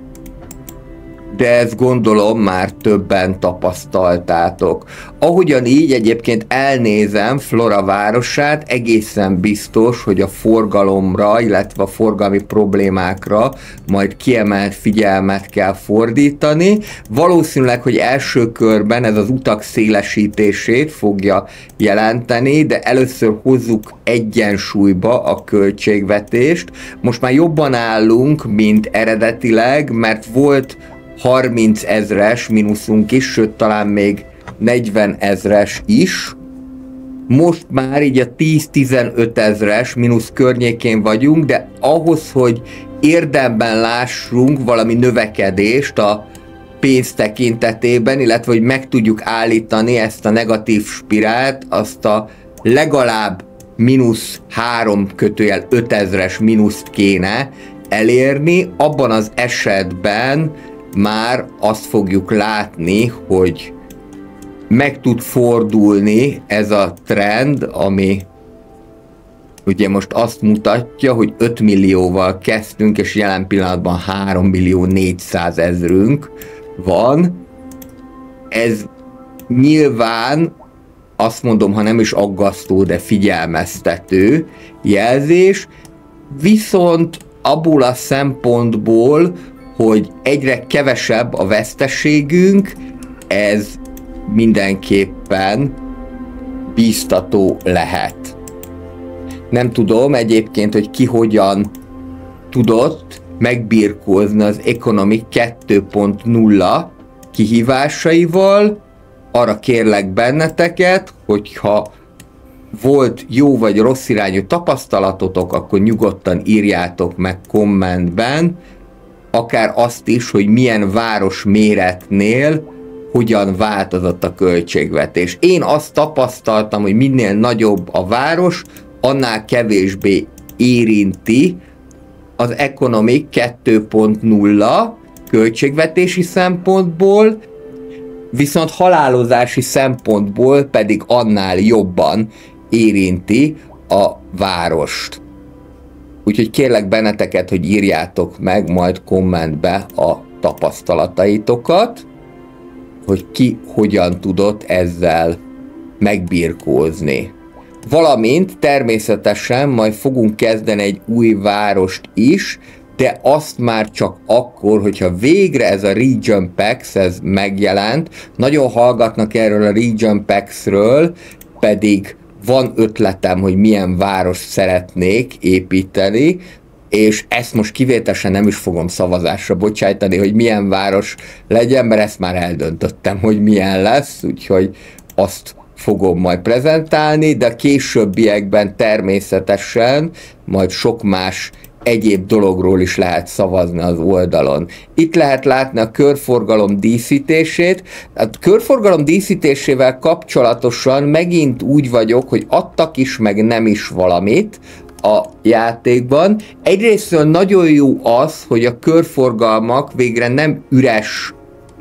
de ezt gondolom már többen tapasztaltátok. Ahogyan így egyébként elnézem Flora városát, egészen biztos, hogy a forgalomra, illetve a forgalmi problémákra majd kiemelt figyelmet kell fordítani. Valószínűleg, hogy első körben ez az utak szélesítését fogja jelenteni, de először hozzuk egyensúlyba a költségvetést. Most már jobban állunk, mint eredetileg, mert volt harminc ezres mínuszunk is, sőt talán még negyven ezres is. Most már így a tíz-tizenöt ezres mínusz környékén vagyunk, de ahhoz, hogy érdemben lássunk valami növekedést a pénz tekintetében, illetve hogy meg tudjuk állítani ezt a negatív spirált, azt a legalább mínusz három kötőjel öt ezres mínuszt kéne elérni. Abban az esetben már azt fogjuk látni, hogy meg tud fordulni ez a trend, ami ugye most azt mutatja, hogy öt millióval kezdtünk, és jelen pillanatban három millió négyszáz ezrünk van. Ez nyilván azt mondom, ha nem is aggasztó, de figyelmeztető jelzés. viszont abból a szempontból, hogy egyre kevesebb a veszteségünk, ez mindenképpen bíztató lehet. Nem tudom egyébként, hogy ki hogyan tudott megbirkózni az Economic kettő pont nulla kihívásaival. Arra kérlek benneteket, hogyha volt jó vagy rossz irányú tapasztalatotok, akkor nyugodtan írjátok meg kommentben, akár azt is, hogy milyen város méretnél hogyan változott a költségvetés. Én azt tapasztaltam, hogy minél nagyobb a város, annál kevésbé érinti az Economic kettő pont nulla költségvetési szempontból, viszont halálozási szempontból pedig annál jobban érinti a várost. Úgyhogy kérlek benneteket, hogy írjátok meg majd kommentbe a tapasztalataitokat, hogy ki hogyan tudott ezzel megbirkózni. Valamint természetesen majd fogunk kezdeni egy új várost is, de azt már csak akkor, hogyha végre ez a Region Packs ez megjelent. Nagyon hallgatnak erről a Region Packsről, pedig van ötletem, hogy milyen várost szeretnék építeni, és ezt most kivételesen nem is fogom szavazásra bocsájtani, hogy milyen város legyen, mert ezt már eldöntöttem, hogy milyen lesz, úgyhogy azt fogom majd prezentálni, de a későbbiekben természetesen majd sok más egyéb dologról is lehet szavazni az oldalon. Itt lehet látni a körforgalom díszítését. A körforgalom díszítésével kapcsolatosan megint úgy vagyok, hogy adtak is, meg nem is valamit a játékban. Egyrésztről nagyon jó az, hogy a körforgalmak végre nem üres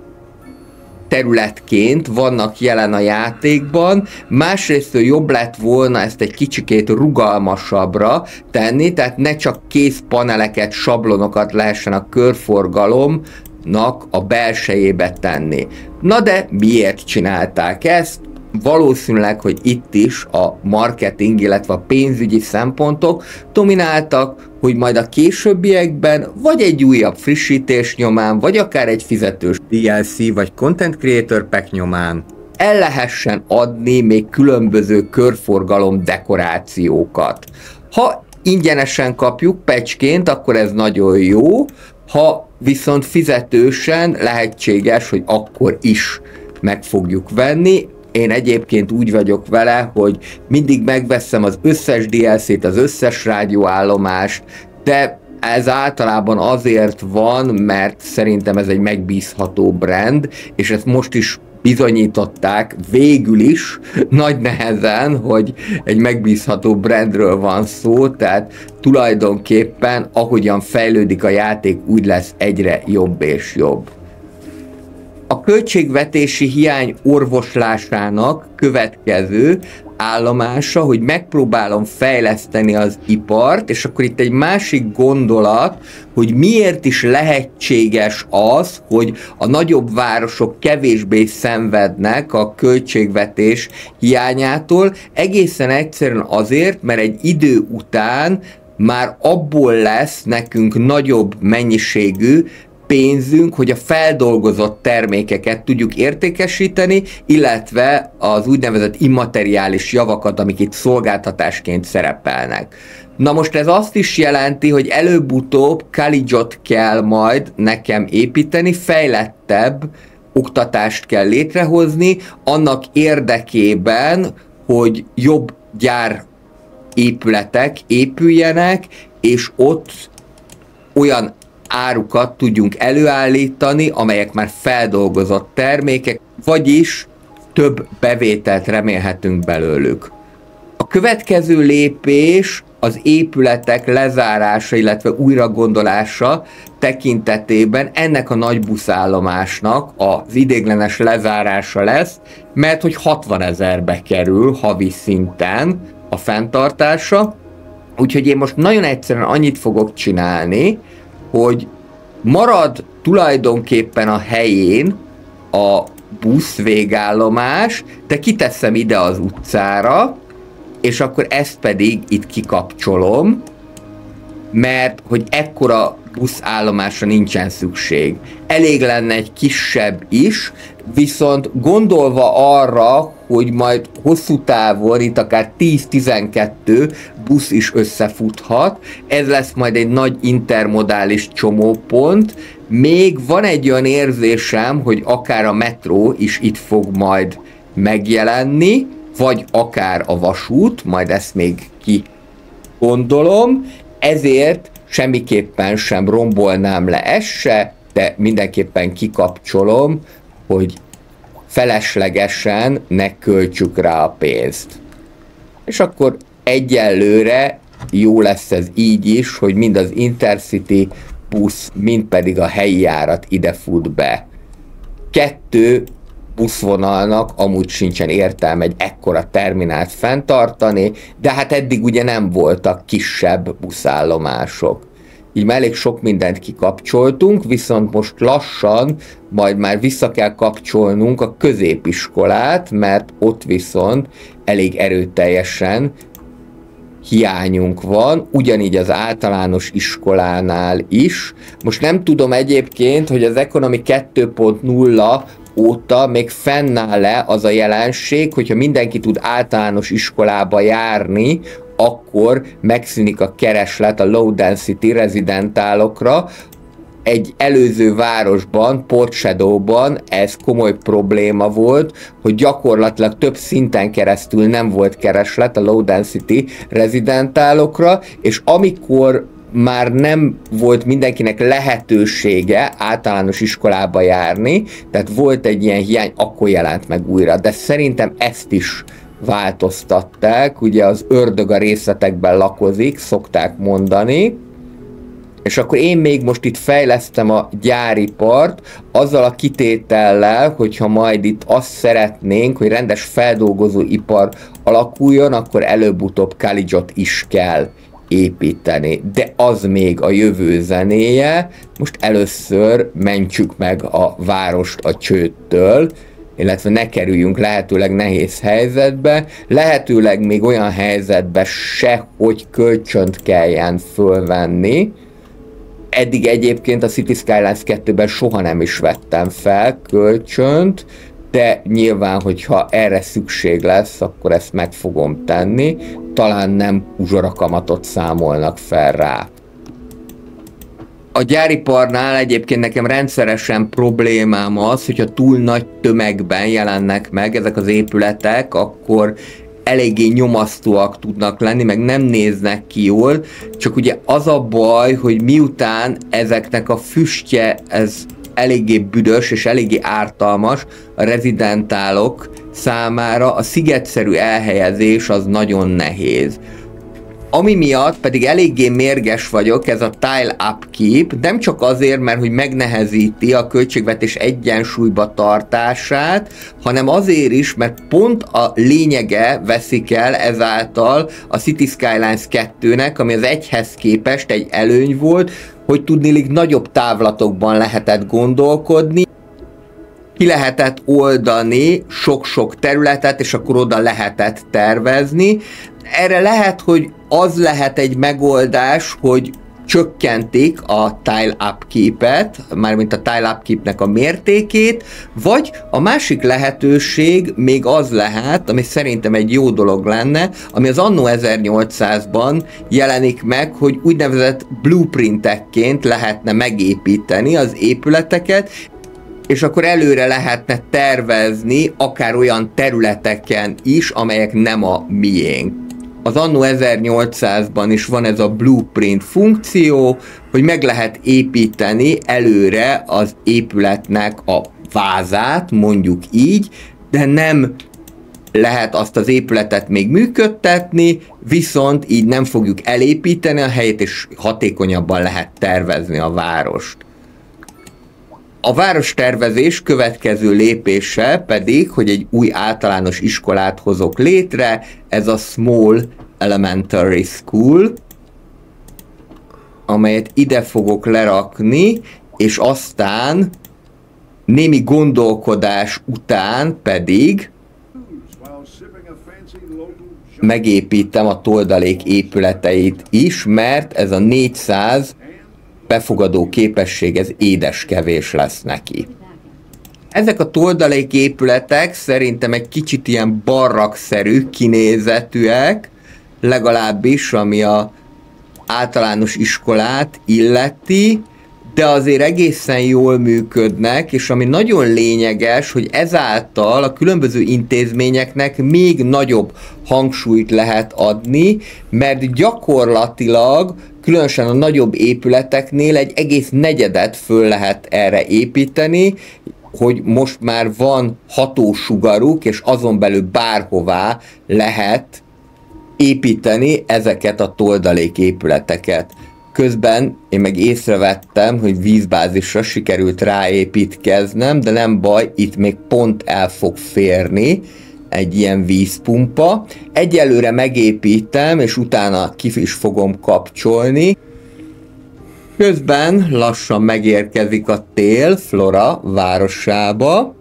területként vannak jelen a játékban, másrésztől jobb lett volna ezt egy kicsikét rugalmasabbra tenni, tehát ne csak kész paneleket, sablonokat lehessen a körforgalomnak a belsejébe tenni. Na de miért csinálták ezt? Valószínűleg, hogy itt is a marketing, illetve a pénzügyi szempontok domináltak, hogy majd a későbbiekben vagy egy újabb frissítés nyomán, vagy akár egy fizetős dé el cé vagy Content Creator Pack nyomán el lehessen adni még különböző körforgalom dekorációkat. Ha ingyenesen kapjuk patchként, akkor ez nagyon jó, ha viszont fizetősen lehetséges, hogy akkor is meg fogjuk venni. Én egyébként úgy vagyok vele, hogy mindig megveszem az összes dé el cét, az összes rádióállomást, de ez általában azért van, mert szerintem ez egy megbízható brand, és ezt most is bizonyították végül is nagy nehezen, hogy egy megbízható brandről van szó, tehát tulajdonképpen ahogyan fejlődik a játék, úgy lesz egyre jobb és jobb. A költségvetési hiány orvoslásának következő állomása, hogy megpróbálom fejleszteni az ipart, és akkor itt egy másik gondolat, hogy miért is lehetséges az, hogy a nagyobb városok kevésbé szenvednek a költségvetés hiányától, egészen egyszerűen azért, mert egy idő után már abból lesz nekünk nagyobb mennyiségű pénzünk, hogy a feldolgozott termékeket tudjuk értékesíteni, illetve az úgynevezett immateriális javakat, amik itt szolgáltatásként szerepelnek. Na most ez azt is jelenti, hogy előbb-utóbb Calijot kell majd nekem építeni, fejlettebb oktatást kell létrehozni, annak érdekében, hogy jobb gyár épületek épüljenek, és ott olyan árukat tudjunk előállítani, amelyek már feldolgozott termékek, vagyis több bevételt remélhetünk belőlük. A következő lépés az épületek lezárása, illetve újragondolása tekintetében ennek a nagy buszállomásnak az ideiglenes lezárása lesz, mert hogy hatvanezerbe kerül havi szinten a fenntartása, úgyhogy én most nagyon egyszerűen annyit fogok csinálni, hogy marad tulajdonképpen a helyén a busz végállomás, de kiteszem ide az utcára, és akkor ezt pedig itt kikapcsolom, mert hogy ekkora buszállomásra nincsen szükség. Elég lenne egy kisebb is, viszont gondolva arra, hogy majd hosszú távon itt akár tíz-tizenkettő busz is összefuthat, ez lesz majd egy nagy intermodális csomópont. Még van egy olyan érzésem, hogy akár a metró is itt fog majd megjelenni, vagy akár a vasút, majd ezt még ki gondolom, ezért semmiképpen sem rombolnám le ezt se, de mindenképpen kikapcsolom, hogy feleslegesen ne költsük rá a pénzt. És akkor egyelőre jó lesz ez így is, hogy mind az Intercity busz, mind pedig a helyi járat ide fut be. Kettő buszvonalnak amúgy sincsen értelme egy ekkora terminált fenntartani, de hát eddig ugye nem voltak kisebb buszállomások. Így már elég sok mindent kikapcsoltunk, viszont most lassan majd már vissza kell kapcsolnunk a középiskolát, mert ott viszont elég erőteljesen hiányunk van, ugyanígy az általános iskolánál is. Most nem tudom egyébként, hogy az Economy kettő pont nulla óta még fennáll-e az a jelenség, hogyha mindenki tud általános iskolába járni, akkor megszűnik a kereslet a low density rezidentálokra. Egy előző városban, Port Shadowban ez komoly probléma volt, hogy gyakorlatilag több szinten keresztül nem volt kereslet a low density rezidentálokra, és amikor már nem volt mindenkinek lehetősége általános iskolába járni, tehát volt egy ilyen hiány, akkor jelent meg újra. De szerintem ezt is változtatták, ugye az ördög a részletekben lakozik, szokták mondani, és akkor én még most itt fejlesztem a gyáripart, azzal a kitétellel, hogyha majd itt azt szeretnénk, hogy rendes feldolgozóipar alakuljon, akkor előbb-utóbb Calijot is kell építeni, de az még a jövő zenéje. Most először mentsük meg a várost a csődtől, illetve ne kerüljünk lehetőleg nehéz helyzetbe, lehetőleg még olyan helyzetbe se, hogy kölcsönt kelljen fölvenni. Eddig egyébként a City Skylines kettőben soha nem is vettem fel kölcsönt, de nyilván, hogyha erre szükség lesz, akkor ezt meg fogom tenni. Talán nem uzsorakamatot számolnak fel rá. A gyáriparnál egyébként nekem rendszeresen problémám az, hogyha túl nagy tömegben jelennek meg ezek az épületek, akkor eléggé nyomasztóak tudnak lenni, meg nem néznek ki jól, csak ugye az a baj, hogy miután ezeknek a füstje, ez eléggé büdös és eléggé ártalmas a rezidentálok számára, a szigetszerű elhelyezés az nagyon nehéz. Ami miatt pedig eléggé mérges vagyok, ez a tile upkeep, nem csak azért, mert hogy megnehezíti a költségvetés egyensúlyba tartását, hanem azért is, mert pont a lényege veszik el ezáltal a City Skylines kettőnek, ami az egyhez képest egy előny volt, hogy tudniillik nagyobb távlatokban lehetett gondolkodni, ki lehetett oldani sok-sok területet, és akkor oda lehetett tervezni. Erre lehet, hogy az lehet egy megoldás, hogy csökkentik a tile upkeep-et, mármint a tile upkeep-nek a mértékét, vagy a másik lehetőség még az lehet, ami szerintem egy jó dolog lenne, ami az anno ezernyolcszázban jelenik meg, hogy úgynevezett blueprintekként lehetne megépíteni az épületeket, és akkor előre lehetne tervezni akár olyan területeken is, amelyek nem a miénk. Az anno ezernyolcszázban is van ez a blueprint funkció, hogy meg lehet építeni előre az épületnek a vázát, mondjuk így, de nem lehet azt az épületet még működtetni, viszont így nem fogjuk elépíteni a helyét, és hatékonyabban lehet tervezni a várost. A várostervezés következő lépése pedig, hogy egy új általános iskolát hozok létre, ez a Small Elementary School, amelyet ide fogok lerakni, és aztán némi gondolkodás után pedig megépítem a toldalék épületeit is, mert ez a négyszáz befogadó képesség, ez édeskevés lesz neki. Ezek a toldalék épületek szerintem egy kicsit ilyen barrakszerű kinézetűek, legalábbis ami a általános iskolát illeti, de azért egészen jól működnek, és ami nagyon lényeges, hogy ezáltal a különböző intézményeknek még nagyobb hangsúlyt lehet adni, mert gyakorlatilag, különösen a nagyobb épületeknél egy egész negyedet föl lehet erre építeni, hogy most már van hatósugaruk, és azon belül bárhová lehet építeni ezeket a toldalék épületeket. Közben én meg észrevettem, hogy vízbázisra sikerült ráépítkeznem, de nem baj, itt még pont el fog férni egy ilyen vízpumpa. Egyelőre megépítem, és utána ki is fogom kapcsolni. Közben lassan megérkezik a tél Flora városába,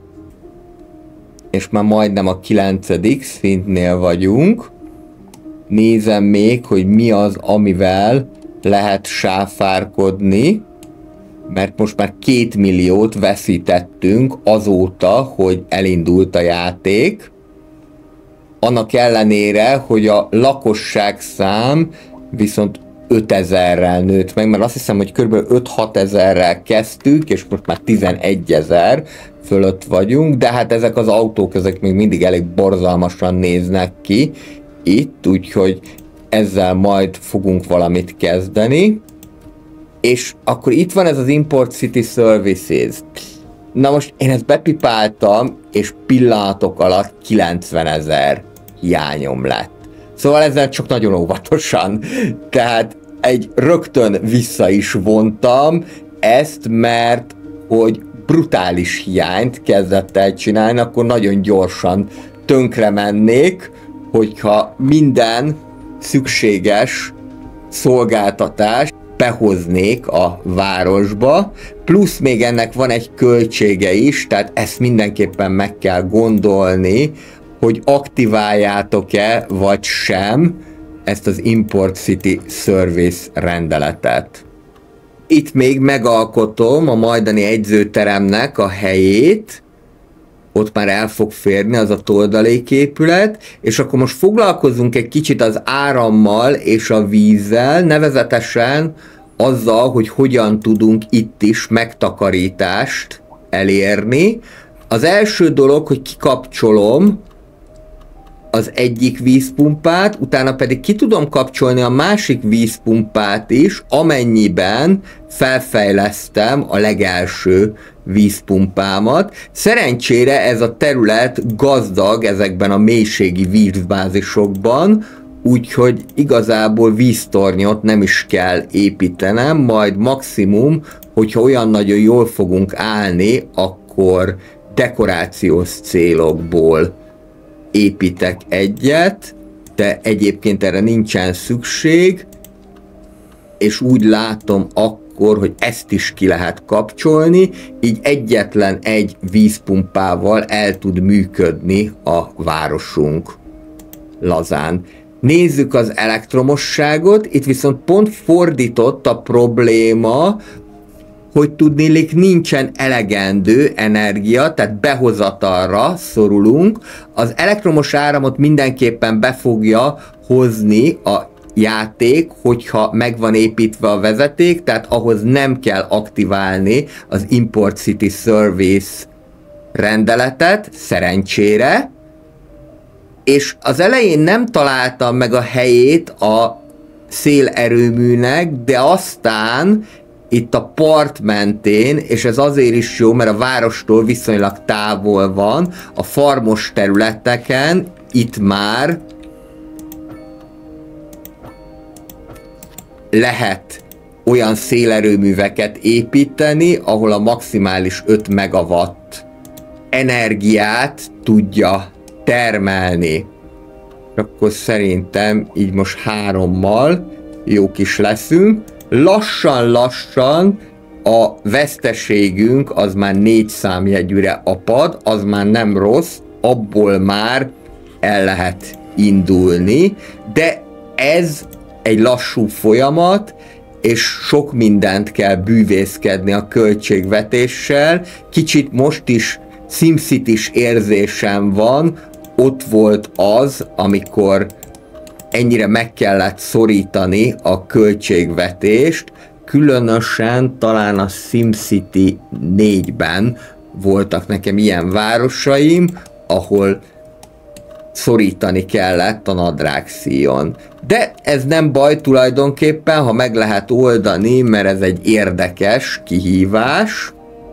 és már majdnem a kilencedik szintnél vagyunk. Nézem még, hogy mi az, amivel lehet sáfárkodni, mert most már két milliót veszítettünk azóta, hogy elindult a játék. Annak ellenére, hogy a lakosság szám viszont ötezerrel nőtt meg, mert azt hiszem, hogy kb. öt-hat ezerrel kezdtük, és most már tizenegyezer fölött vagyunk, de hát ezek az autók, ezek még mindig elég borzalmasan néznek ki itt, úgyhogy ezzel majd fogunk valamit kezdeni. És akkor itt van ez az Import City Services. Na most én ezt bepipáltam, és pillanatok alatt kilencvenezer hiányom lett. Szóval ezzel csak nagyon óvatosan. Tehát egy rögtön vissza is vontam ezt, mert hogy brutális hiányt kezdett el csinálni, akkor nagyon gyorsan tönkre mennék, hogyha minden szükséges szolgáltatást behoznék a városba, plusz még ennek van egy költsége is, tehát ezt mindenképpen meg kell gondolni, hogy aktiváljátok-e vagy sem ezt az Import City Service rendeletet. Itt még megalkotom a majdani edzőteremnek a helyét, ott már el fog férni az a toldaléképület, és akkor most foglalkozunk egy kicsit az árammal és a vízzel, nevezetesen azzal, hogy hogyan tudunk itt is megtakarítást elérni. Az első dolog, hogy kikapcsolom az egyik vízpumpát, utána pedig ki tudom kapcsolni a másik vízpumpát is, amennyiben felfejlesztem a legelső vízpumpámat. Szerencsére ez a terület gazdag ezekben a mélységi vízbázisokban, úgyhogy igazából víztornyot nem is kell építenem, majd maximum, hogyha olyan nagyon jól fogunk állni, akkor dekorációs célokból építek egyet, de egyébként erre nincsen szükség, és úgy látom akkor, hogy ezt is ki lehet kapcsolni, így egyetlen egy vízpumpával el tud működni a városunk lazán. Nézzük az elektromosságot, itt viszont pont fordított a probléma, hogy tudniillik nincsen elegendő energia, tehát behozatalra szorulunk. Az elektromos áramot mindenképpen be fogja hozni a játék, hogyha meg van építve a vezeték, tehát ahhoz nem kell aktiválni az Import City Service rendeletet, szerencsére. És az elején nem találtam meg a helyét a szélerőműnek, de aztán itt a part mentén, és ez azért is jó, mert a várostól viszonylag távol van, a farmos területeken itt már lehet olyan szélerőműveket építeni, ahol a maximális öt megawatt energiát tudja termelni. Akkor szerintem így most hárommal jók is leszünk. Lassan-lassan a veszteségünk az már négy számjegyűre apad, az már nem rossz, abból már el lehet indulni, de ez egy lassú folyamat, és sok mindent kell bűvészkedni a költségvetéssel. Kicsit most is SimCity-s érzésem van, ott volt az, amikor ennyire meg kellett szorítani a költségvetést, különösen talán a SimCity négyben voltak nekem ilyen városaim, ahol szorítani kellett a nadrágszíjon. De ez nem baj tulajdonképpen, ha meg lehet oldani, mert ez egy érdekes kihívás.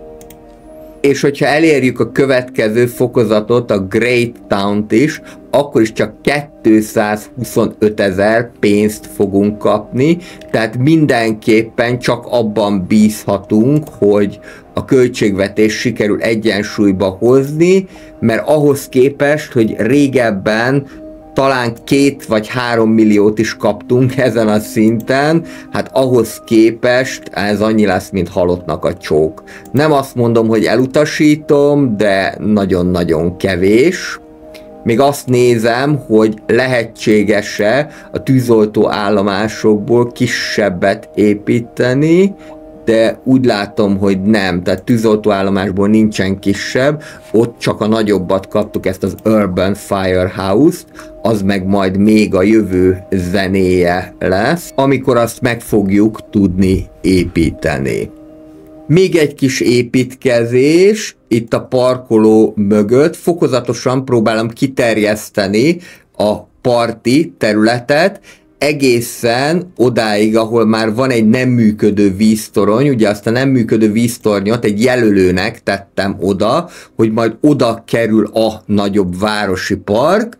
És hogyha elérjük a következő fokozatot, a Great Town-t is, akkor is csak kétszázhuszonötezer pénzt fogunk kapni, tehát mindenképpen csak abban bízhatunk, hogy a költségvetés sikerül egyensúlyba hozni, mert ahhoz képest, hogy régebben talán két vagy három milliót is kaptunk ezen a szinten, hát ahhoz képest ez annyi lesz, mint halottnak a csók. Nem azt mondom, hogy elutasítom, de nagyon-nagyon kevés. Még azt nézem, hogy lehetséges-e a tűzoltó állomásokból kisebbet építeni, de úgy látom, hogy nem, tehát tűzoltóállomásból nincsen kisebb, ott csak a nagyobbat kaptuk, ezt az Urban Firehouse-t, az meg majd még a jövő zenéje lesz, amikor azt meg fogjuk tudni építeni. Még egy kis építkezés, itt a parkoló mögött, fokozatosan próbálom kiterjeszteni a parti területet, egészen odáig, ahol már van egy nem működő víztorony, ugye azt a nem működő víztornyot egy jelölőnek tettem oda, hogy majd oda kerül a nagyobb városi park,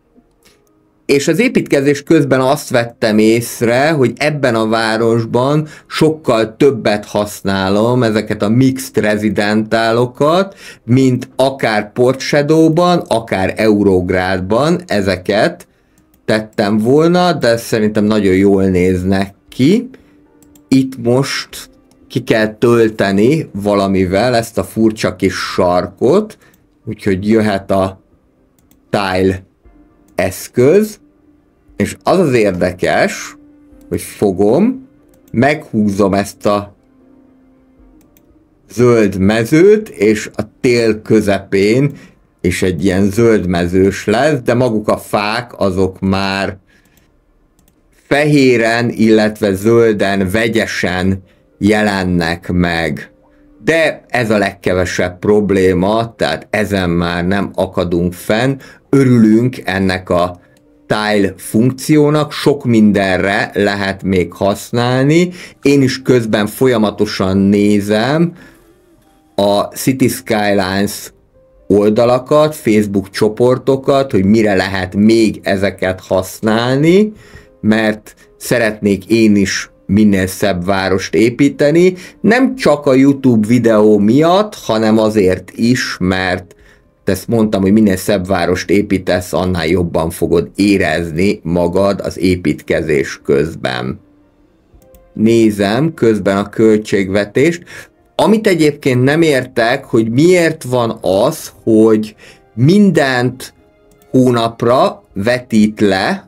és az építkezés közben azt vettem észre, hogy ebben a városban sokkal többet használom ezeket a mixed rezidentálokat, mint akár Port Shadowban, akár Eurográdban ezeket tettem volna, de szerintem nagyon jól néznek ki. Itt most ki kell tölteni valamivel ezt a furcsa kis sarkot, úgyhogy jöhet a tile eszköz, és az az érdekes, hogy fogom, meghúzom ezt a zöld mezőt, és a tél közepén és egy ilyen zöld mezős lesz, de maguk a fák azok már fehéren, illetve zölden, vegyesen jelennek meg. De ez a legkevesebb probléma, tehát ezen már nem akadunk fenn, örülünk ennek a tile funkciónak, sok mindenre lehet még használni. Én is közben folyamatosan nézem a City Skylines oldalakat, Facebook csoportokat, hogy mire lehet még ezeket használni, mert szeretnék én is minél szebb várost építeni, nem csak a YouTube videó miatt, hanem azért is, mert ezt mondtam, hogy minél szebb várost építesz, annál jobban fogod érezni magad az építkezés közben. Nézem közben a költségvetést. Amit egyébként nem értek, hogy miért van az, hogy mindent hónapra vetít le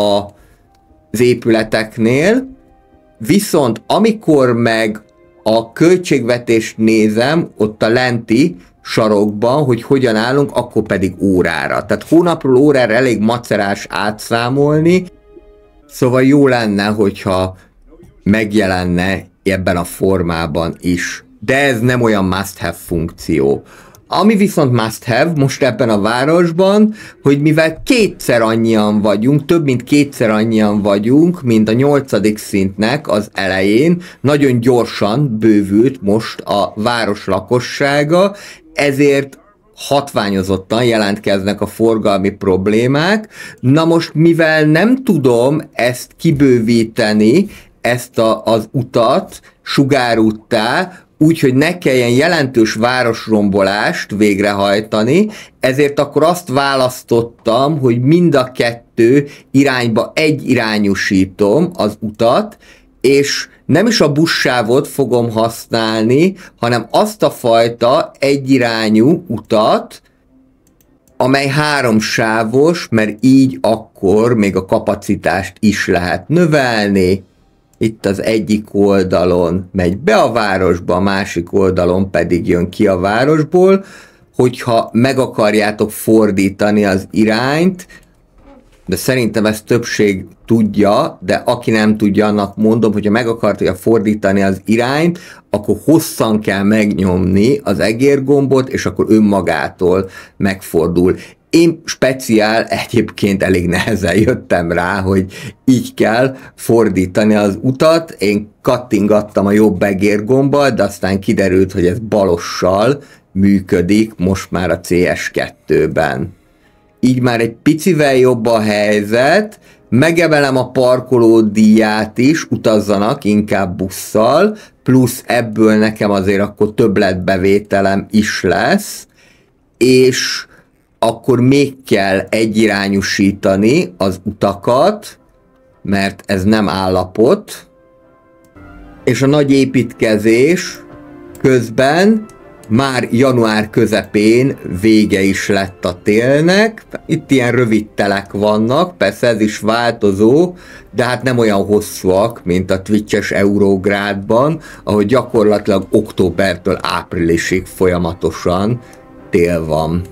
az épületeknél, viszont amikor meg a költségvetést nézem, ott a lenti sarokban, hogy hogyan állunk, akkor pedig órára. Tehát hónapról órára elég macerás átszámolni, szóval jó lenne, hogyha megjelenne ebben a formában is. De ez nem olyan must-have funkció. Ami viszont must-have most ebben a városban, hogy mivel kétszer annyian vagyunk, több mint kétszer annyian vagyunk, mint a nyolcadik szintnek az elején, nagyon gyorsan bővült most a város lakossága, ezért hatványozottan jelentkeznek a forgalmi problémák. Na most, mivel nem tudom ezt kibővíteni, ezt a, az utat sugárúttá, úgyhogy ne kelljen jelentős városrombolást végrehajtani, ezért akkor azt választottam, hogy mind a kettő irányba egyirányúsítom az utat, és nem is a buszsávot fogom használni, hanem azt a fajta egyirányú utat, amely háromsávos, mert így akkor még a kapacitást is lehet növelni. Itt az egyik oldalon megy be a városba, a másik oldalon pedig jön ki a városból. Hogyha meg akarjátok fordítani az irányt, de szerintem ezt többség tudja, de aki nem tudja, annak mondom, hogyha meg akarja fordítani az irányt, akkor hosszan kell megnyomni az egérgombot, és akkor önmagától megfordul. Én speciál egyébként elég nehezen jöttem rá, hogy így kell fordítani az utat. Én kattingattam a jobb egérgombbal, de aztán kiderült, hogy ez balossal működik most már a cé es kettőben. Így már egy picivel jobb a helyzet, megemelem a parkoló díját is, utazzanak inkább busszal, plusz ebből nekem azért akkor többletbevételem is lesz, és akkor még kell egyirányúsítani az utakat, mert ez nem állapot, és a nagy építkezés közben már január közepén vége is lett a télnek. Itt ilyen rövid telek vannak, persze ez is változó, de hát nem olyan hosszúak, mint a Twitch-es Eurográdban, ahol gyakorlatilag októbertől áprilisig folyamatosan tél van.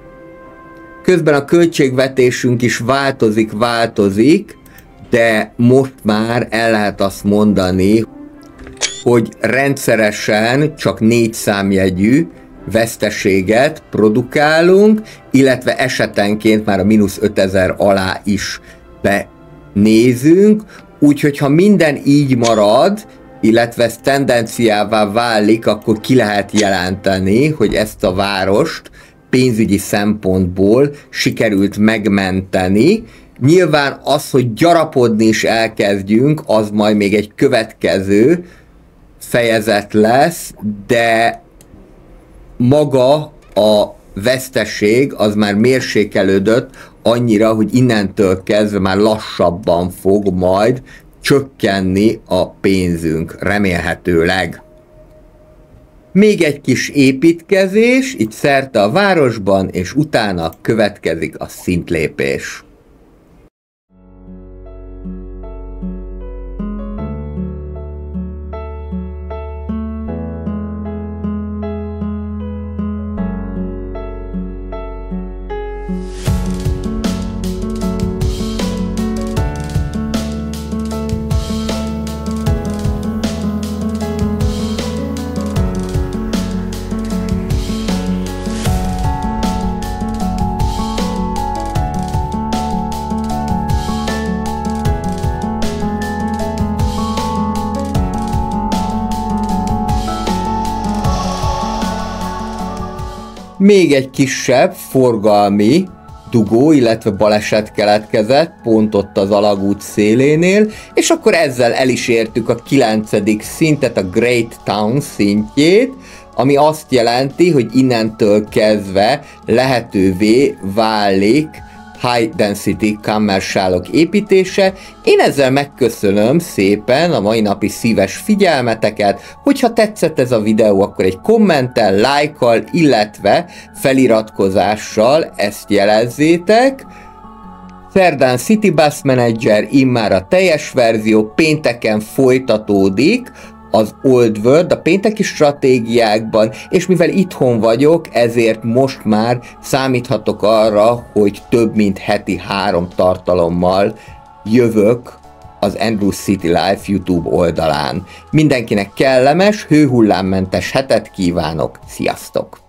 Közben a költségvetésünk is változik, változik, de most már el lehet azt mondani, hogy rendszeresen csak négy számjegyű veszteséget produkálunk, illetve esetenként már a mínusz ötezer alá is benézünk, úgyhogy ha minden így marad, illetve ez tendenciává válik, akkor ki lehet jelenteni, hogy ezt a várost pénzügyi szempontból sikerült megmenteni. Nyilván az, hogy gyarapodni is elkezdjünk, az majd még egy következő fejezet lesz, de maga a veszteség az már mérsékelődött annyira, hogy innentől kezdve már lassabban fog majd csökkenni a pénzünk, remélhetőleg. Még egy kis építkezés, itt szerte a városban, és utána következik a szintlépés. Még egy kisebb forgalmi dugó, illetve baleset keletkezett pont ott az alagút szélénél, és akkor ezzel el is értük a kilencedik szintet, a Great Town szintjét, ami azt jelenti, hogy innentől kezdve lehetővé válik high density kammersálok építése. Én ezzel megköszönöm szépen a mai napi szíves figyelmeteket, hogyha tetszett ez a videó, akkor egy kommenttel, lájkkal, illetve feliratkozással ezt jelezzétek. Szerdán City Bus Manager immár a teljes verzió, pénteken folytatódik az Old World a pénteki stratégiákban, és mivel itthon vagyok, ezért most már számíthatok arra, hogy több mint heti három tartalommal jövök az Andrews City Life YouTube oldalán. Mindenkinek kellemes, hőhullámmentes hetet kívánok, sziasztok!